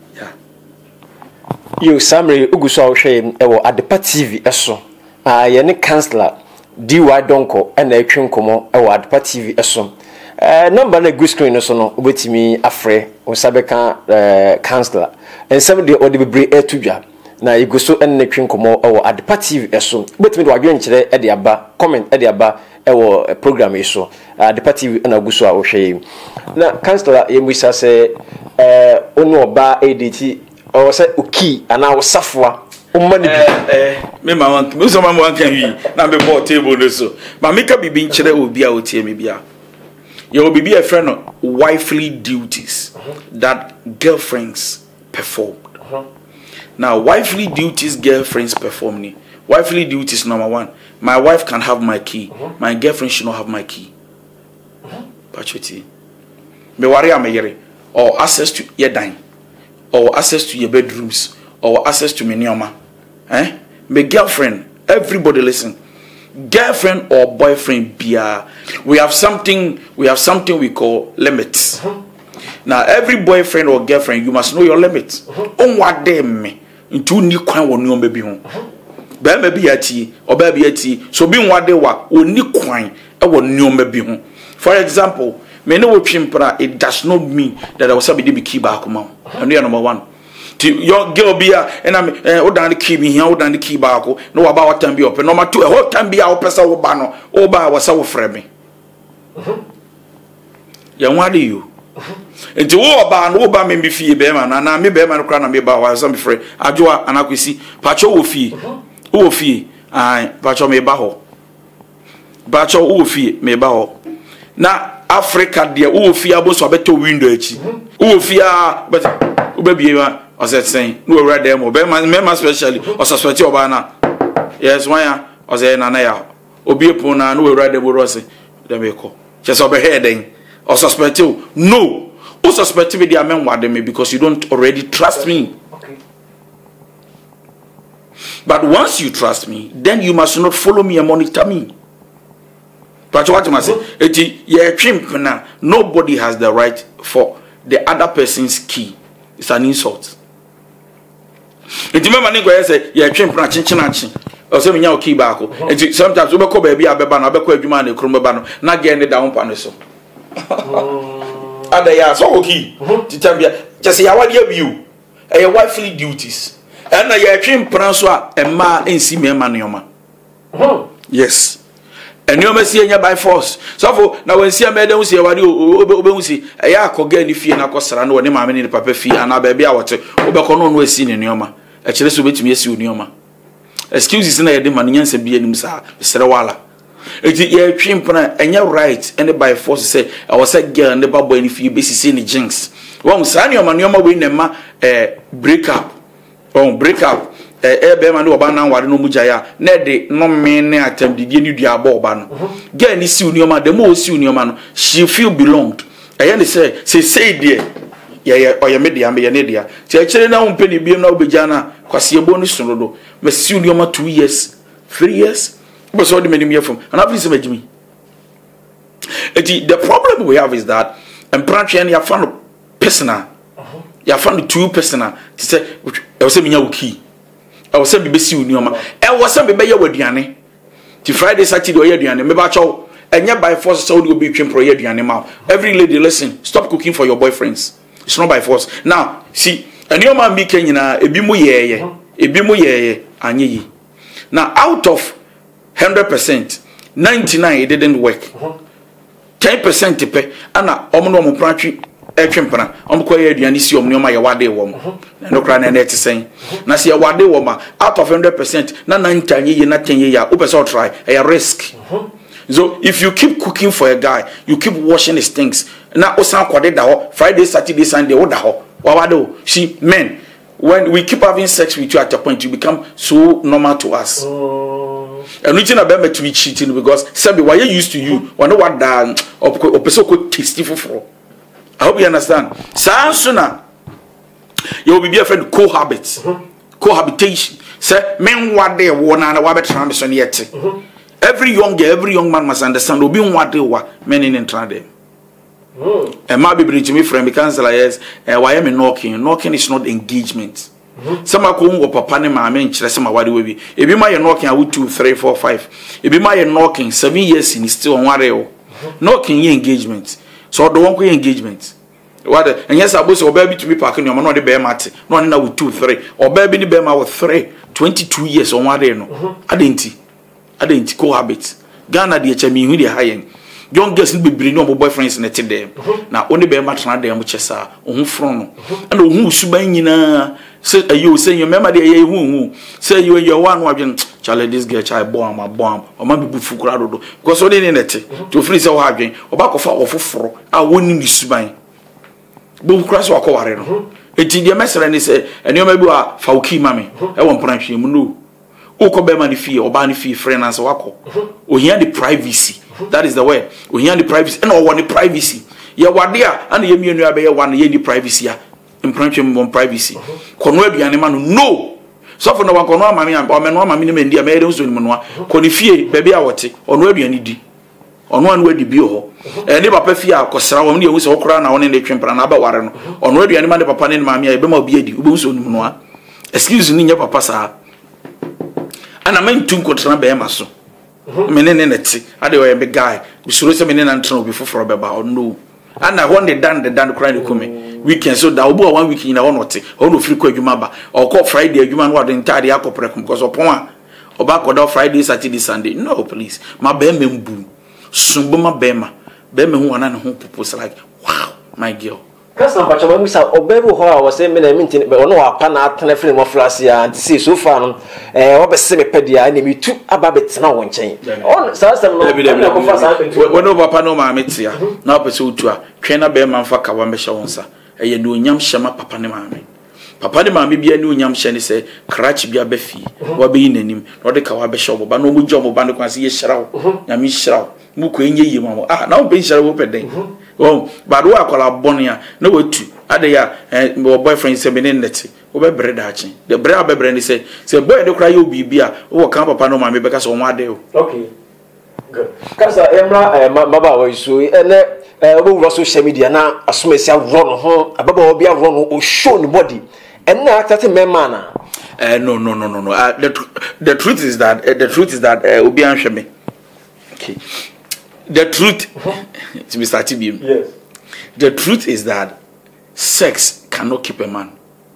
Speaker 2: You summary uguso ahwe ewo Adepa TV eso ye ne counselor DY Donko na atwe nkomo ewo Adepa TV eso number na go screen so no obetimi afre o sabeka counselor ensem de ode bebre etudwa na iguso na atwe nkomo ewo Adepa TV eso obetimi de wadwen kire e de aba comment e de aba ewo program eso Adepa TV na uguso ahwe na counselor ye muisa se onu oba editi o say uki ana wo safwa umani
Speaker 1: me ma wan me so ma wan kan wi na be board table no so ma me ka bibi nkire obi a otie me bia ye obi bi a friend no wifely duties that girlfriends performed Now, wifely duties girlfriends perform ni. Wifely duties number 1. My wife can have my key. My girlfriend should not have my key. Pachuti. Me worry am yere or access to your dine or access to your bedrooms or access to minioma. My girlfriend, everybody listen. Girlfriend or boyfriend bia, we have something we call limits. Now every boyfriend or girlfriend, you must know your limits. On what them into ni kwan won no baby ho. Ba ma bi ati or ba bi ati so bi nwa de wa oni kwan e won no baby ho. For example, me no twimpra, it does not mean that I was sabi be key back ma. And number 1. Your girl be and I'm down the key me here, down the key back. No about what time be open. Number 2, a whole time be our person or banner. Oh, by was our friend me. Young, what do you? And to all about no by me be fee bearman, and I may bear my crown and be about some friend. I do an acquisi, Pacho fee. Who fee? I Pacho me baho. Pacho who fee me baho. Now, Africa, dear, who fee about so better window. Who fear, but baby. I said saying no read them or member specially or suspect your banner. Yes, why I say Nanaya or be upon no read the Rossi. The vehicle. Just overheading or suspect you. No. Who suspect me their men what they may because you don't already trust me. Okay. But once you trust me, then you must not follow me and monitor me. But what I must say, nobody has the right for the other person's key. It's an insult. Enti mema ni go say ye twempra chinchinanchi o se menya o key back enti sometimes we be ko ba bia beba na be ko adwuma na ekrum beba no na ge ne da ho pa no so ada ya so o key titambia just ya wade abiu e wifely duties and na ye twempra so a emma ensi mema neoma yes enioma si enya by force so for na wansi amede hu si wade obehu si e ya akoga ni fie na kosara na woni maame ni papa fie ana ba bia wote obekọ no no asi ni neoma a chere so betumi asi neoma excuses na yede man nyansa bia nim sa sere wala eti ye twempna enya right and by force say I was a girl and the babo ni fie besisi ni jinx won sa neoma we nema break up be man oba nan ware no mujaya na de no me ne atam didie ni dua ba oba no girl ni si neoma the mo si neoma no she feel belonged ne say there ya oya media me ya ne dia che chere na umpe ni biem na obeja na kwase ebo ni sonodo me si neoma 2 years 3 years but so the many year from and obviously majimi the problem we have is that and branch and ya found personal ya found 2 personal to say I was say me key I was say be si neoma I was say be ya waduane ti Friday Saturday o ya aduane me ba chaw enya by force so we be twempro ya aduane ma every lady listen stop cooking for your boyfriends. It's not by force. Now, see, and your man be Kenya, a bimu ye, anye. Now, out of 100%, 99 it didn't work. 10% to pay, and a omno prantry, a chimpana, omquay, the anisi omnioma, your wade woman. No crying and that's saying. Now, see a wade woman, out of 100%, not 9 years, not 10 years, open all try, a risk. So if you keep cooking for a guy, you keep washing his things. Now osan kwade da ho Friday, Saturday, Sunday wo da ho. Wawado. See men, when we keep having sex with you at a point you become so normal to us. And we na be to be cheating because sabi why you used to you when what da or person ko tasty for. I hope you understand. Sansuna you will be a friend cohabitation. Say men what they wona na wa betra me so ne yete. Every young man must understand obi nwade wa men in trade. And my baby to me friend because yes why am knocking is not engagement. Some are come papa ne ma men kire some wade we bi e bi ma ye knocking I would 2 3 4 5 e bi ma ye knocking 7 years in still on ware knocking ye engagement so do won ko engagement what and yes abuse oba bi to me park no no de be mate no na with 2 3 oba bi ni be ma with 3 22 years on ware no adenti cohabit Ghana de chami hu de hayen young girls be bring no boyfriends na te dem na only be ma tena dem chesa ohun fron no and ohun suban nyina say ayo say you remember the hu say you one wadwen chale this girl chai bomb o ma bibu fukura dodo because only ne nete to free say o hadwen oba kofa ofoforo a woni ni suban bo kura so akọ ware no enti de mesere ni se enioma bi wa fa uki mame e won pranhwe mu no uko be ma ni fie oba ni fie frɛ na se wako ohia the privacy that is the way ohia the privacy and o want the privacy ye wade a ana ye mienu abe ye wan ye ni privacy a mpranhwe mu privacy kono aduane ma no so for no one kono amame am o me no amame ni mendi am e de so ni mu no koni fie baabi a wote ono aduane di ono anu adi bi ho ne papa fie akosra wo ne hu se okora na woni ne twempra na aba ware no ono aduane ma ne papa ne maame a be ma obi adi obo so ni mu no excuse ni nya papa sa ana man tun kontra be ma so mene ne neti ade o ye be guy bi suro se mene na ntra obi foforo be ba no ana when they done cry the come weekend so da obo 1 week na wonote ono free kwa adwuma ba okọ Friday adwuma no ade ntade akopre because opon a oba koda Friday Saturday Sunday no please ma be membu sumbo ma be ma hu ana ne ho purpose like wow my girl
Speaker 2: Kasa mpacha ma musa oberu ho a wo se me na minti be ono wa pa na atena free mo flasi a anti so far no wo be se me pedia na mi tu aba betena wo nchen on sa sam no ko fa sa
Speaker 1: we no papa no ma metia na opese utu a twen na be ma mfa ka wa mehye won sa eye no onyam hyema papa ne maame bia ne onyam hye ne se krach bia ba fi wa be yinanim na ode ka wa be hye oboba no mu gye oboba ne kwanse ye hyirawo nyame hyirawo mu ko enye yie mamo na wo be hyirawo peden oh but we akola bonia no wetu ade ya my boyfriend say me neti wo be bre da achi the bre abebre ni say boy de kra yo bibia wo kan papa no maame be ka so won ade o
Speaker 2: okay good kasa emra maba wa isu ene wo social media na asomesia run ho ababa obi a run o show no body ene actor me man na
Speaker 1: no the truth is that obi an hwe me okay the truth to Mr. TBM.
Speaker 2: Yes.
Speaker 1: The truth is that sex cannot keep a man.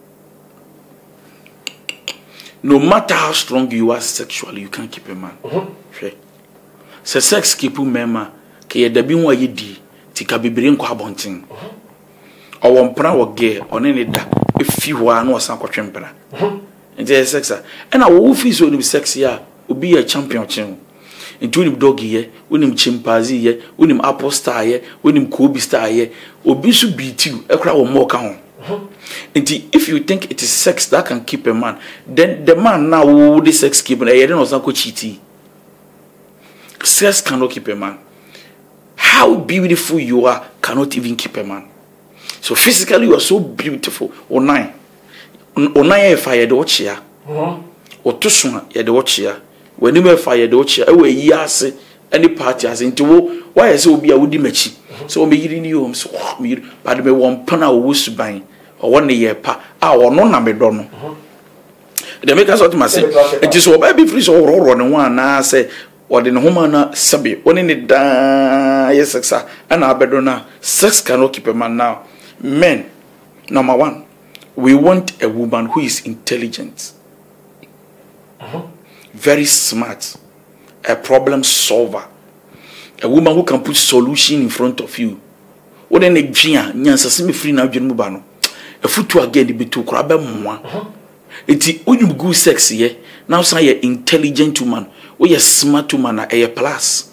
Speaker 1: No matter how strong you are sexually, you can't keep a man. Okay. So sex keep you mema ke ye dabi ho ayedi tika bibire nko abonten. Owo mpra wo ge one ne da efi ho anu osan kwetwempra. Nti sex a na wo fi so ni sex ya obi a champion chen. Into unim doggy ye, unim chimpanzee ye, unim apple star ye, unim kobe star ye, obi su beat you, ekra wo more kan. If you think it is sex that can keep a man, then the man now who the sex keep na ye no san ko cheating. Sex cannot keep a man. How beautiful you are cannot even keep a man. So physically you are so beautiful. Onai e fa ye de watch ya. Otoso ye de watch ya. When you may fire the watcher, away yas any party as into why I so be a woody machi. So me in you, so me, but me 1 pound of woos buying or 1 year pa, or no number don't. They make us what to say. It is so baby free so run one. I say, what in home sabi, one in it yes, sex, and I bedona. Sex cannot keep a man now. Men, number one, we want a woman who is intelligent. Very smart, a problem solver, a woman who can put solution in front of you. What an eggia, nyansa semi free now, Mubano. A foot to again, the bitu crabbe moi. It's you good sexy, eh? Now say an intelligent woman, or a smart woman, a plus.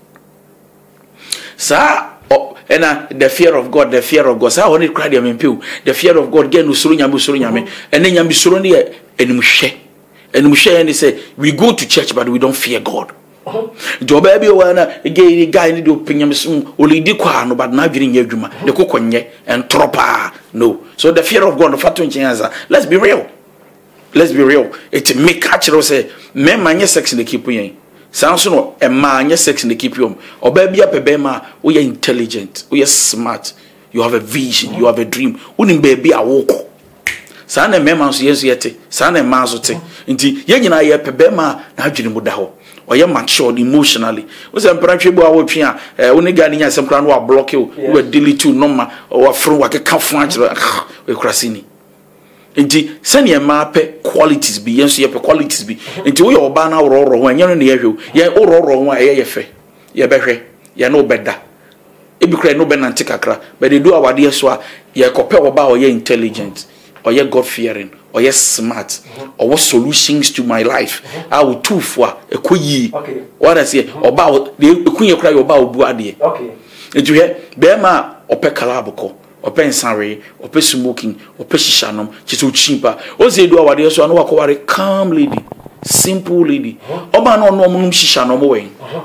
Speaker 1: Sir, and the fear of God, So I want to cry them in pew. The fear of God, get no surunyame, and then Yamisuroni and Mushe. And we share and say we go to church but we don't fear God. Do baby wana a guy need opinion only di kwa no but na dwene nya adwuma de kokonye and tropa no. So the fear of God no fatu nchianza. Let's be real. It make catcher say men manye sex in the keep yen. Sanso no e manye sex in the keep yom. O baby apebema we are intelligent, we are smart. You have a vision, you have a dream. Unim baby a walk. Sana mema so yesu yete sana ma so te nti ye nyina ye pebe ma na adwene mu da ho oye matured emotionally wo se mpratwe bu a wo twe a wo ne ga nya sem kra no wa block you we delete you normal wa fro wa ke kafu akire we krasini nti sane ma pe qualities bi yenso ye pe qualities bi nti wo ye oba na woro ho anya no ne ye hwe ye woro ho a ye fe ye behwe ye no beda ebi kra no be nante kakra but they do awade so a ye kope oba o ye intelligent or ye God fearing, or ye smart, or what solutions to my life. I will two for a kuyi.
Speaker 2: Okay.
Speaker 1: What I say about the queen cry about buadi.
Speaker 2: Okay.
Speaker 1: And you hear Bema or Pekalaboko, open sorry, open smoking, open shishanom, chitu chimpa. Oze do awade so anu wakoware calm lady, simple lady. Oba no no munum shishanom we.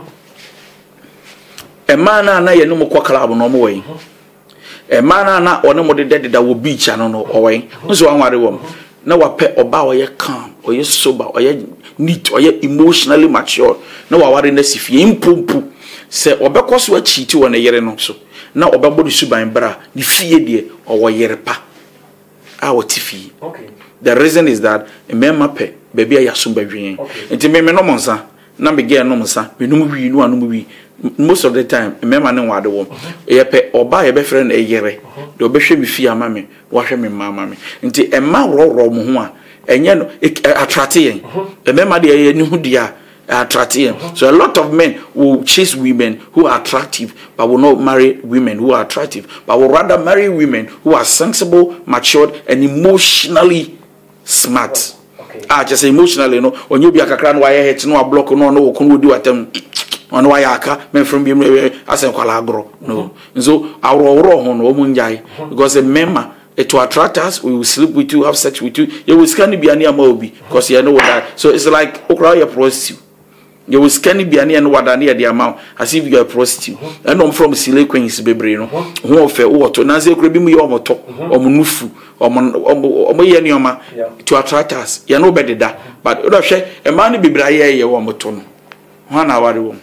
Speaker 1: E man na ye no mokwa club no mo we. E man na one mo de da wo beach ano no owe. Nso anware wom. Na wape oba oye calm, oye sober, oye neat, oye emotionally mature. Na waware na sifie impumpu. Se obekoso achiti wona yere no so. Na obabodi suban bra ni fie de owo yere pa. A wotifi. Okay. The reason is that emema pe baby ayasom badwen. Enti me no monsa na me ge no monsa me no wi no anu wi. Most of the time emema ne wade wo. Ye pe oba ye be frɛ na yere. De obehwe me fie ama me, wo hwe me mama me. Enti emma roro mo ho a enye no attract yen. Emema de ye ni hu dia attractive. So a lot of men will chase women who are attractive but will not marry women who are attractive, but will rather marry women who are sensible, matured, and emotionally smart. Just emotionally, when you be a kakran wire head no block no can do at them on wayaka men from being as a qualagro. No. So our no because a member to attract us, we will sleep with you, have sex with you. You will scan be any mobi because you know that. So it's like okra your prostitute. You will scan be any and what near the amount as if you are a prostitute. And I'm from Sile Queen's baby, who offer water. Nancy could be me or moto or munufu or moyanioma to attract us. You know better that. But a man be braye or moton. 1 hour.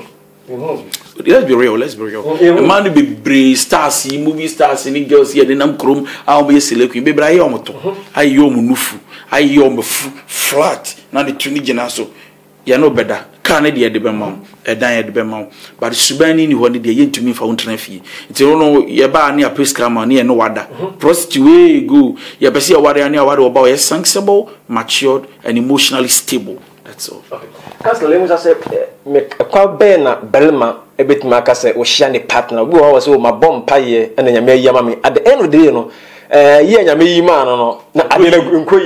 Speaker 1: Let's be real, let's be real. A man be brave stars, movie stars, and girls here, then I'm chrome, I'll be a select baby braye or moto. I yom munufu, I yom flat, not the Trinity so. You know better. Can't de bemau, a dine de bemau, but Subani ni one day yen to me for untrafi. It's no ye ba near Piscama near no wada. Prostitute go, ye besia warrior near what about a sensible, matured, and emotionally stable. That's all.
Speaker 2: Council Lemus said, make a quite bena Belma, a bit Macase or shiny partner, who was my bomb pie and then Yamami. At the end of the day, yeah, me man, no, I mean,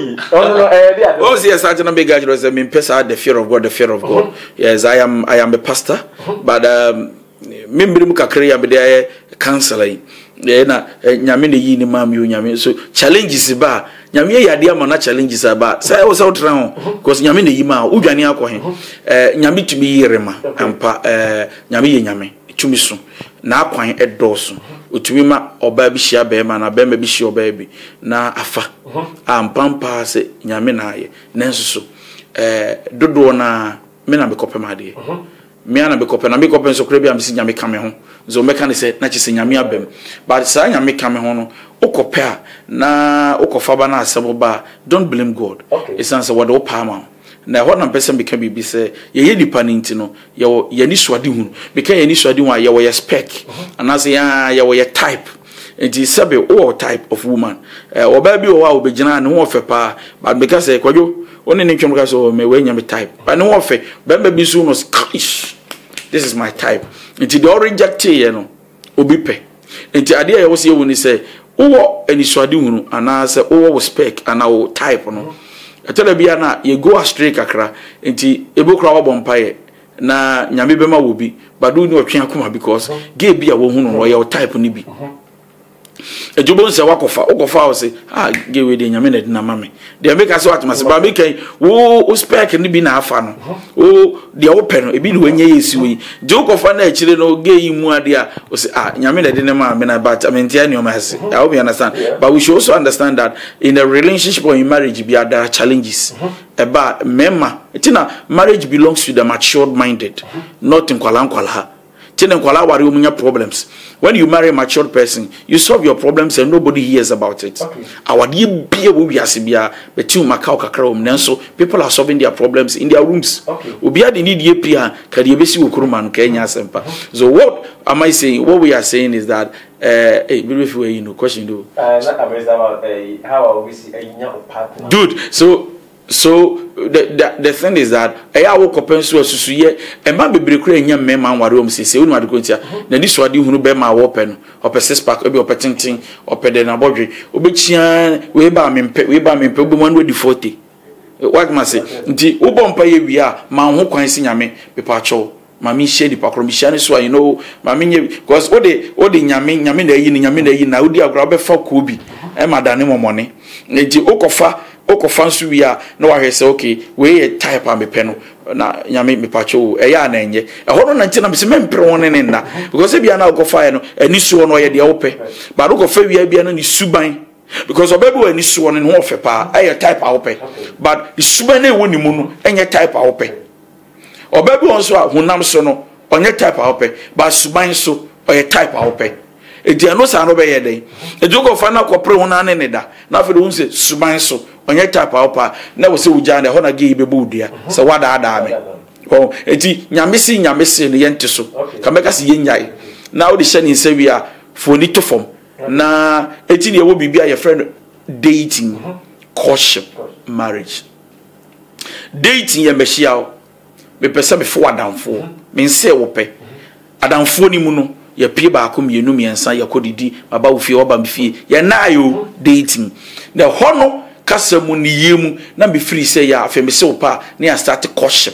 Speaker 2: oh,
Speaker 1: yes, I don't beg was a mean pesa the fear of God, the fear of God. Yes, I am a pastor, but Mimbrimuka career be there counseling. Yeah, Yamini Yini Mam, you Yami. So challenges ba Yami Yadia Mana challenges about. Say I was out round because Yamini Yima, Ujania Cohen, Yami to be Rema, and Yami Yami, Chumisu, now point at Dawson. Utumima or baby share bema na bema bishi or baby na afa pampa se nyame na ye nenso dodo na me na be kope made me na be kope na me kope so kra bi am si nyame ka me ho zo me kan se na chise nyame abem but sa nyame ka me ho no ukope a na ukofa ba na asebo ba don't blame God. It's answer what o pa na ho na person become be say ye nipa ni ntino ye ni swade hu because ye ni swade hu ye wo spec and as ye wo type it is sabe all type of woman oba bi o wa obegina ne ho fe pa but because say kwadwo oni ni twem ka so me we nyame type but ne ho fe bemba bi so no this is my type it the reject ye no obi pe enti ade ye wo se woni say wo ani swade hu ana say wo spec ana wo type no etele bia na ye go astray kakra enti ebokra wa bompaye na nyame bema wo bi badu ni otwe akoma because ge bia wo hu no ye type ni bi ejubon se wakofa okofa o se ge we de nyame na dina mame de make us what must ba make wo spec ni bi na afa no o de wo pe no ebi ni wenye yesi we je okofa na akire no ge yi mu ade a o se nyame na dina mame na but I mean tia ni o ma se I hope you understand. But we should also understand that in a relationship or in marriage there are challenges about mema etina marriage belongs to the matured minded not in kwala problems. When you marry a mature person, you solve your problems and nobody hears about it. People are solving their problems in their rooms. So what am I saying? What we are saying is that question do. Dude, so the thing is that I woke up and so ye and man be break nya man ware om sese wonu ade kontia na ni so ade hunu be ma wo pe no ope six pack obi ope tintin ope de na bodwe obechia we ba mempe obi man we di 40 what must say nti wo bompa ye wi a ma ho kwan si nyame be pa cho mami share the pakro mi share so you know mami nye because ode nyame na yi na odi agro be fa ko bi e madane momone nti okofa nso wi a na wa hwese okay we e type am pe no na nyame me pacho e ya na enye e ho no na nti na me se mempre won ne na because e bia na okofa no ani suo no ye de ope ba okofa wi a bia na ni suban because obebu ani suo no ho ofe pa e type a ope but the suban na e woni mu no enye type a ope obebu on so a hunam so no onye type a ope but suban so oye type a ope edi ano sa no be ye den edi okofa na kopre hona ne da na fe do se suban so onye type a opa na wo se wuja na ho na ge bebu dua se wada ada me oh edi nyamesi ne yente so kameka se yenyai na wo de hye ni se wi a foni to fom na eti ne wo bibia ye friend dating courtship marriage dating ye mehia o me pese me fo adamfo me nse wo pe adamfo ni mu no ye pie ba akom yenu miensa ye kodidi baba wo fie oba me fie ye na yo dating na hono kasa mu ni yemu na me free say ya afa me se wo pa na ya start courtship.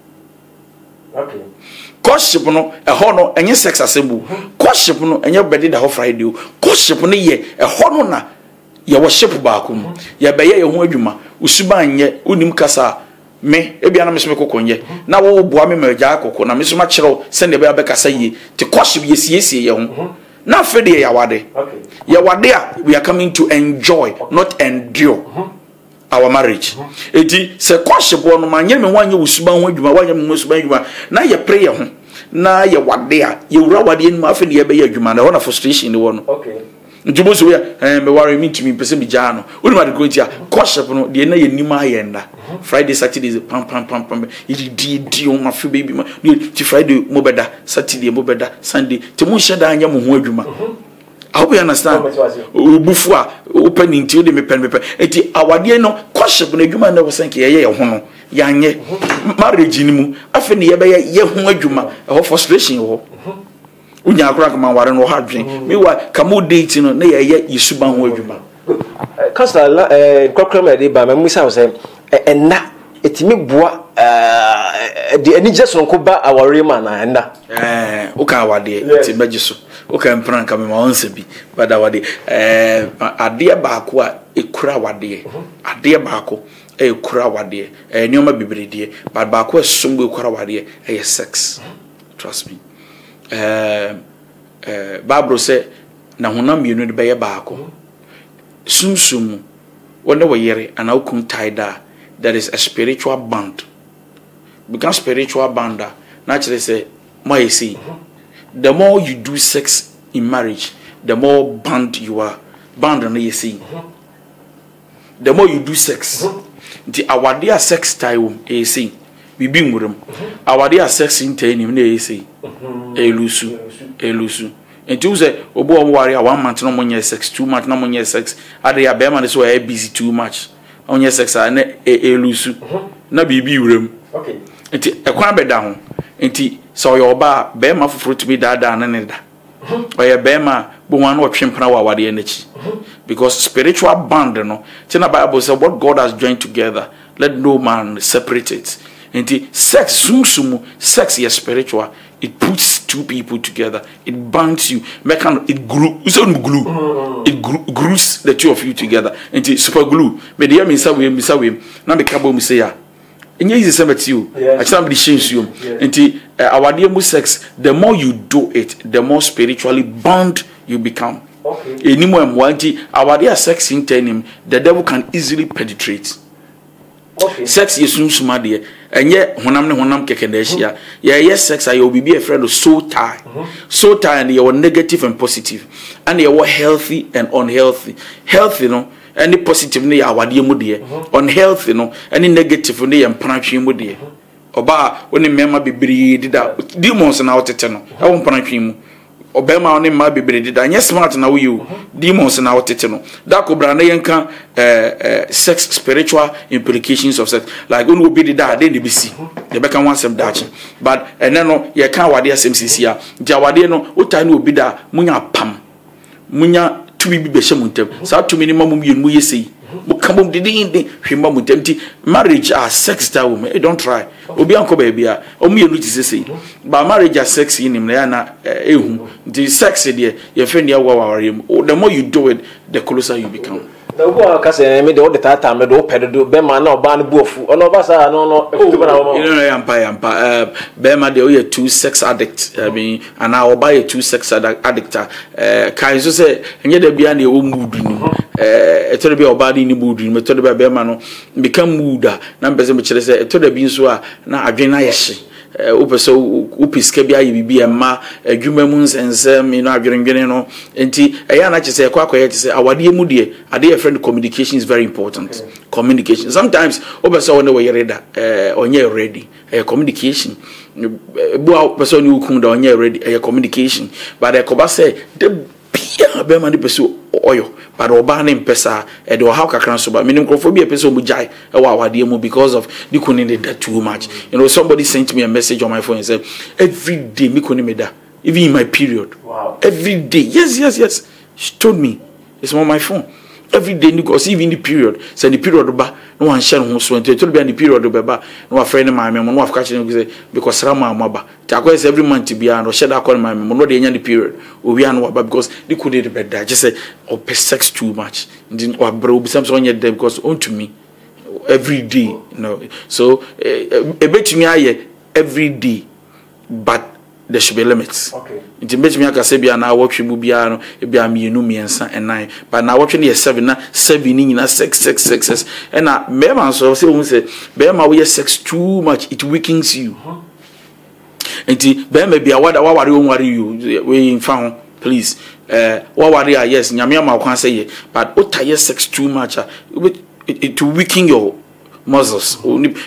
Speaker 2: Okay.
Speaker 1: Courtship no hono enye sex asembu courtship no enye bedi da ho Friday courtship no ye hono na ye wo ship ba akom ye be ye ho adwuma usuba nye unim kasa me ebia na me so me kokonye na wo boa me magya akoko na me so ma kyerɛw sɛ ne be abɛkasa yie te courtship yesiesie ye ho na afede ye yawade yawade a we are coming to enjoy not endure our marriage eti se courtship no ma nye me ho anye usuba ho adwuma wanye me usuba adwuma na ye pray ye ho na ye wade a ye wura wade ni ma afede ye be ye adwuma na ho na frustration ni wo no okay njubo so ya me worry me ntimi pese bi jaa no odi ma de ko ntia courtship no de na ye nima ayenda Friday Saturday pam idi on ma fi baby ma ti Friday mo beda Saturday mo beda Sunday ti mo sheda anya mo ho adwuma I hope you understand obufu a open nti o de me pen eti awade no courtship no adwuma na wo senke ye ho no ya anye marriage ni mu afi ne ye be ye ho adwuma ho frustration ho unya akura kama ware no ha dwen me wa kamo date no na ye yisuban ho adwuma
Speaker 2: kasala kokram de ba me say say enna etimi boa de ani jeso nko ba aware ma na enna
Speaker 1: o ka awade ti beji so o ka mpran ka me ma onse bi bada awade ade ba ko a ekura awade ade ba ko ekura awade nyoma bibredie ba ko esombo ekura awade sex trust me Bible say na honam yenu de be ye baako sumsum wona wo yere ana okun taida there is a spiritual bond because spiritual bond na chere say my see the more you do sex in marriage the more bond you are bond na you see the more you do sex the awade a sex time e see bibi ngurum awade a sex in time na e see elusu enti uze obo omware a 1 month no monye sex 2 months no monye sex ade ya be man so e busy too much onye sex a na elusu na bibi wurem okay enti ekwan beda ho enti so yo ba be ma foforo tumi da na ne da oye be ma bo wan no twempena wa wade enachi because spiritual bond no tina Bible say what God has joined together let no man separate it. Enti sex sumsumu sex is spiritual. It puts two people together. It binds you. It glue. It glues the two of you together. Enti super glue. Me dey me say we na me kabo me say ya. Enye easy say met you. I can't be change you. Enti our dear mu sex the more you do it the more spiritually bound you become. Okay. Anymore mwanti our dear sex in him the devil can easily penetrate. Okay. Sex is sumsuma de enye honam ne honam keke na ehia ye sex ayo bibi a friend so tie so tie and your negative and positive and your healthy and unhealthy healthy no any positive ne ya awade mu de unhealthy no any negative ne ya mpanatwe mu de oba woni mema bibiri dida demons na otete no e won mpanatwe mu obema oni ma bibiri dida nya smart na wo you demons na otete no da kobra na yenka sex spiritual implications of sex like when we be dida dey be see they be kan one sem dachi but no ye kan wade asem sisia dia wade no otai na obi da munya pam munya tumi bi be hye muntem sa tumi ni mamum yenu yesi mo come didn't hwema mo temti marriage are sex that woman don't try obi anko ba bia o me enu ti say but marriage are sex in him na ehu the sex there your friend ya waware the more you do it the closer you become.
Speaker 2: The boy can say me the tata me do pedo be man na oba no buofu ono ba sa no
Speaker 1: you know yampa be ma de o two sex addict I mean and now oba ye two sex addict kai so say enye da bia na e wo mood ni eto de bia oba ni mood ni meto de be ma no become mood na mbeze me kire say eto da bi nso a na adwen na ye hye upeso upiske bia ye bibi ema adwuma mu nsensem you know adwenedwene no enti eya na chese kwa ye chese awade mu de ade friend communication is very important. Communication sometimes upeso one we ready onye ready communication bua person you kun da onye ready communication but e ko ba say the bia be ma de peso oyo but oba na mpesa e do how kakran so ba minim crofobia peso mu jai e wa awade mu because of the kunin that too much. You know, somebody sent me a message on my phone and said every day me kuni me da even in my period.
Speaker 2: Wow.
Speaker 1: Every day. Yes. She told me it's on my phone. Every day because even the period say the period ba no one share ho so until be the period ba no friend my memo no catch say because rama maba takwa every month be and share that call my memo no dey the period obi an ba because they could dey better just say oh sex too much or bro be something on there because on to me every day so a bit me aye every day but there should be limits.
Speaker 2: Okay.
Speaker 1: It makes me aka say bia na watch mu bia no e bia me enu miensa and 9 but na watch no 7 na 7 ni na 6 and na me man so say won say be ma we sex too much it weakens you. Enti be ma bia wada waware won ware you we in fa ho please waware yes nyame ma kwan say ye but otaye sex too much it to weaken your muscles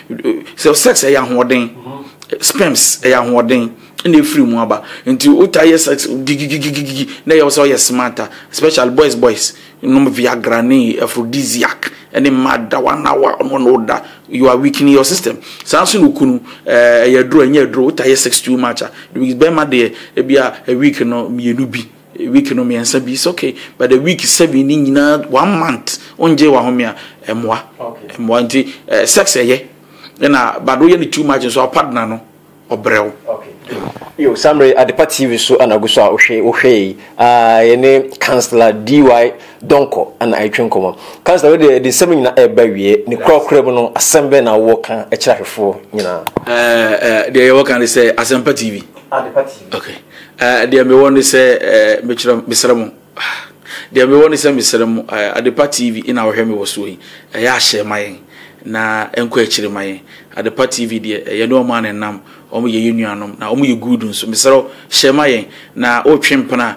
Speaker 1: so sex e ya hoden sperms e ya hoden in free mu aba until otaye sex gigi na you also smarter especially boys no Viagra ni aphrodisiac any mad one hour no that you are weakening your system sanso no kunu ya dro otaye sex too much because be ma de e bia a week no mienu bi week no miensa bi is okay but the week 7 ni nyina 1 month onje wa homia emwa nti sex eye na bado ye ni too much so partner no obrel.
Speaker 2: Okay. Yo, Samre Adepa TV so anaguso a ohwe yene Councillor DY Donko and I twin komo. Councillor the same na eba wie ne krokre mu no asembe na wo kan e kirahefo nyina.
Speaker 1: The you can say Asempa TV.
Speaker 2: Adepa TV.
Speaker 1: Okay. The me won say me kira mesramo. The me won say mesramo Adepa TV ina wo hwe me wo so yi. Ya hye mayen na enko akire mayen. Adepa TV de ye no man enam omo ye nuanom na omo ye good nso mesero hyema yen na otwempena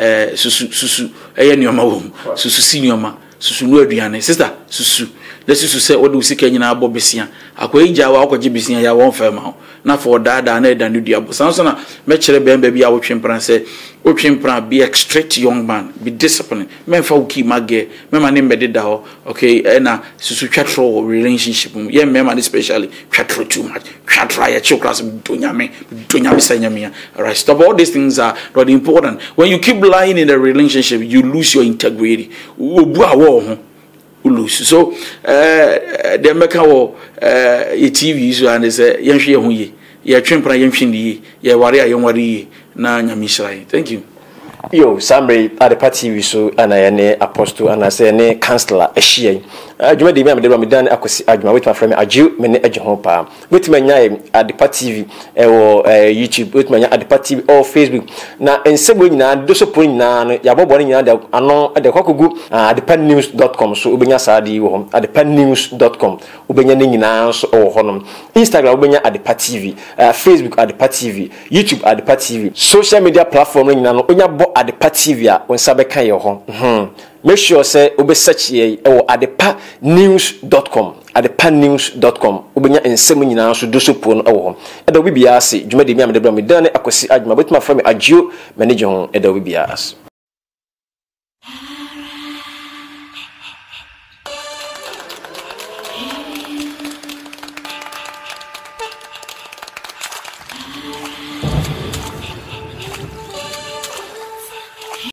Speaker 1: susu eye nuoma wom susu si nuoma susu no aduane sister susu le susu se wo de usika nyina abo besia akoyi gya wa akoje besia ya won fa ma na for dada na eda no duabo sanso na me kire bemba bi a wotwempena se otwempena be a straight young man be disciplined men fa uki mage me ma ne mbede da ho okay na susu twatro relationship ye me ma especially twatro too much twatra ya chokras donyame sanyame right stop all these things are not important when you keep lying in a relationship you lose your integrity obu awo ho lose so the meka wo ye TV so and say yenhwe ye ho ye ye twempra yenhwe ni ye ware a yenware ye na nyame shirai thank you.
Speaker 2: Yo, Samre Adepa TV so ana yene apostle ana say ne Councillor ehie adwuma de me de me dan akosi adwuma with my friend Aju me ne agye ho pa wetima nya Adepa TV wo YouTube wetima nya Adepa TV or Facebook na ensebo nyina do so po nyina no ya bobo nyina de ano de kwakogu adepanews.com so obenya saade wo ho adepanews.com obenya ne nyina so wo ho no Instagram obenya Adepa TV Facebook Adepa TV YouTube Adepa TV social media platform nyina no onya bo Adepa TV a won sabe kan ye ho make sure say obe search ye o adepanews.com adepanews.com obenya ensem nyina so do so po no wo eda obi bia ase dwuma de mi am de bra me dan akosi adwuma betima fra me agio manage ho eda obi bia ase.